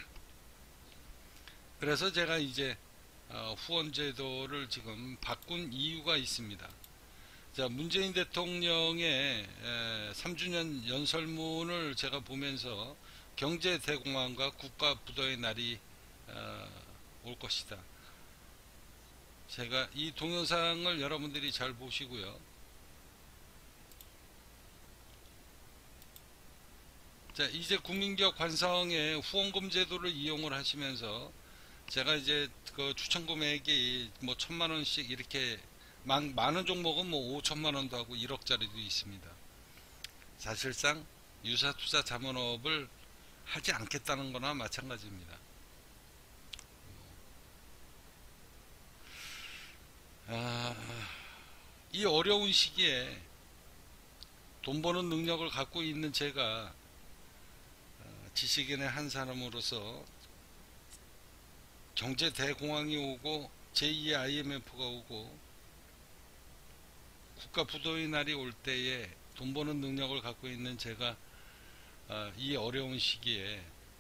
그래서 제가 이제 후원 제도를 지금 바꾼 이유가 있습니다. 자, 문재인 대통령의 3주년 연설문을 제가 보면서 경제 대공황과 국가 부도의 날이 올 것이다. 제가 이 동영상을 여러분들이 잘 보시고요. 자, 이제 국민기업 관성의 후원금 제도를 이용을 하시면서 제가 이제 그 추천 금액이 뭐 1,000만원씩 이렇게 많은 종목은 뭐 5천만원도 하고 1억짜리도 있습니다. 사실상 유사투자 자문업을 하지 않겠다는 거나 마찬가지입니다. 이 어려운 시기에 돈 버는 능력을 갖고 있는 제가 지식인의 한 사람으로서 경제 대공황이 오고 제2의 IMF가 오고 국가 부도의 날이 올 때에 돈 버는 능력을 갖고 있는 제가 이 어려운 시기에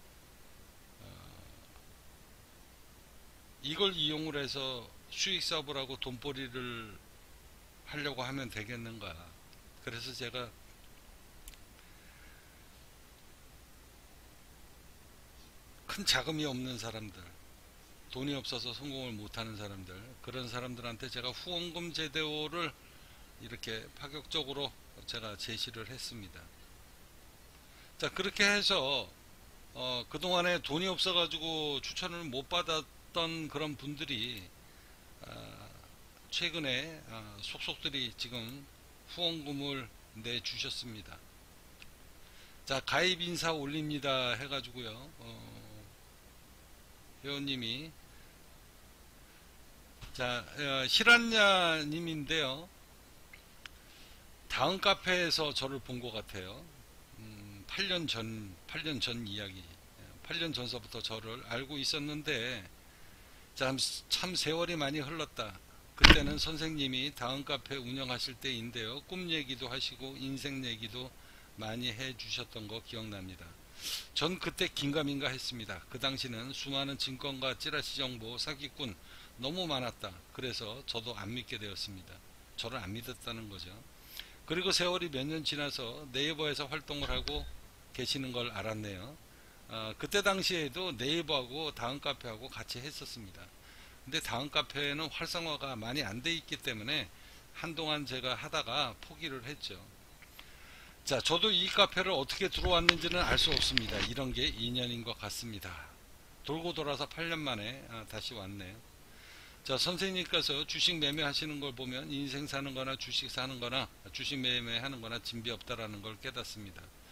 이걸 이용을 해서 수익 사업을 하고 돈벌이를 하려고 하면 되겠는가. 그래서 제가 큰 자금이 없는 사람들, 돈이 없어서 성공을 못하는 사람들, 그런 사람들한테 제가 후원금 제도를 이렇게 파격적으로 제가 제시를 했습니다. 자, 그렇게 해서 그동안에 돈이 없어가지고 추천을 못 받았던 그런 분들이 최근에 속속들이 지금 후원금을 내주셨습니다. 자, 가입 인사 올립니다 해가지고요. 회원님이 자, 히란야 님인데요. 다음 카페에서 저를 본 것 같아요. 8년 전 이야기. 8년 전서부터 저를 알고 있었는데, 참 세월이 많이 흘렀다. 그때는 선생님이 다음 카페 운영하실 때인데요. 꿈 얘기도 하시고, 인생 얘기도 많이 해 주셨던 거 기억납니다. 전 그때 긴가민가 했습니다. 그 당시는 수많은 증권가 찌라시 정보 사기꾼 너무 많았다. 그래서 저도 안 믿게 되었습니다. 저를 안 믿었다는 거죠. 그리고 세월이 몇 년 지나서 네이버에서 활동을 하고 계시는 걸 알았네요. 그때 당시에도 네이버하고 다음 카페하고 같이 했었습니다. 근데 다음 카페는 활성화가 많이 안 돼 있기 때문에 한동안 제가 하다가 포기를 했죠. 자, 저도 이 카페를 어떻게 들어왔는지는 알 수 없습니다. 이런 게 인연인 것 같습니다. 돌고 돌아서 8년 만에 다시 왔네요. 자, 선생님께서 주식 매매하시는 걸 보면 인생 사는 거나 주식 사는 거나 주식 매매하는 거나 진비 없다라는 걸 깨닫습니다.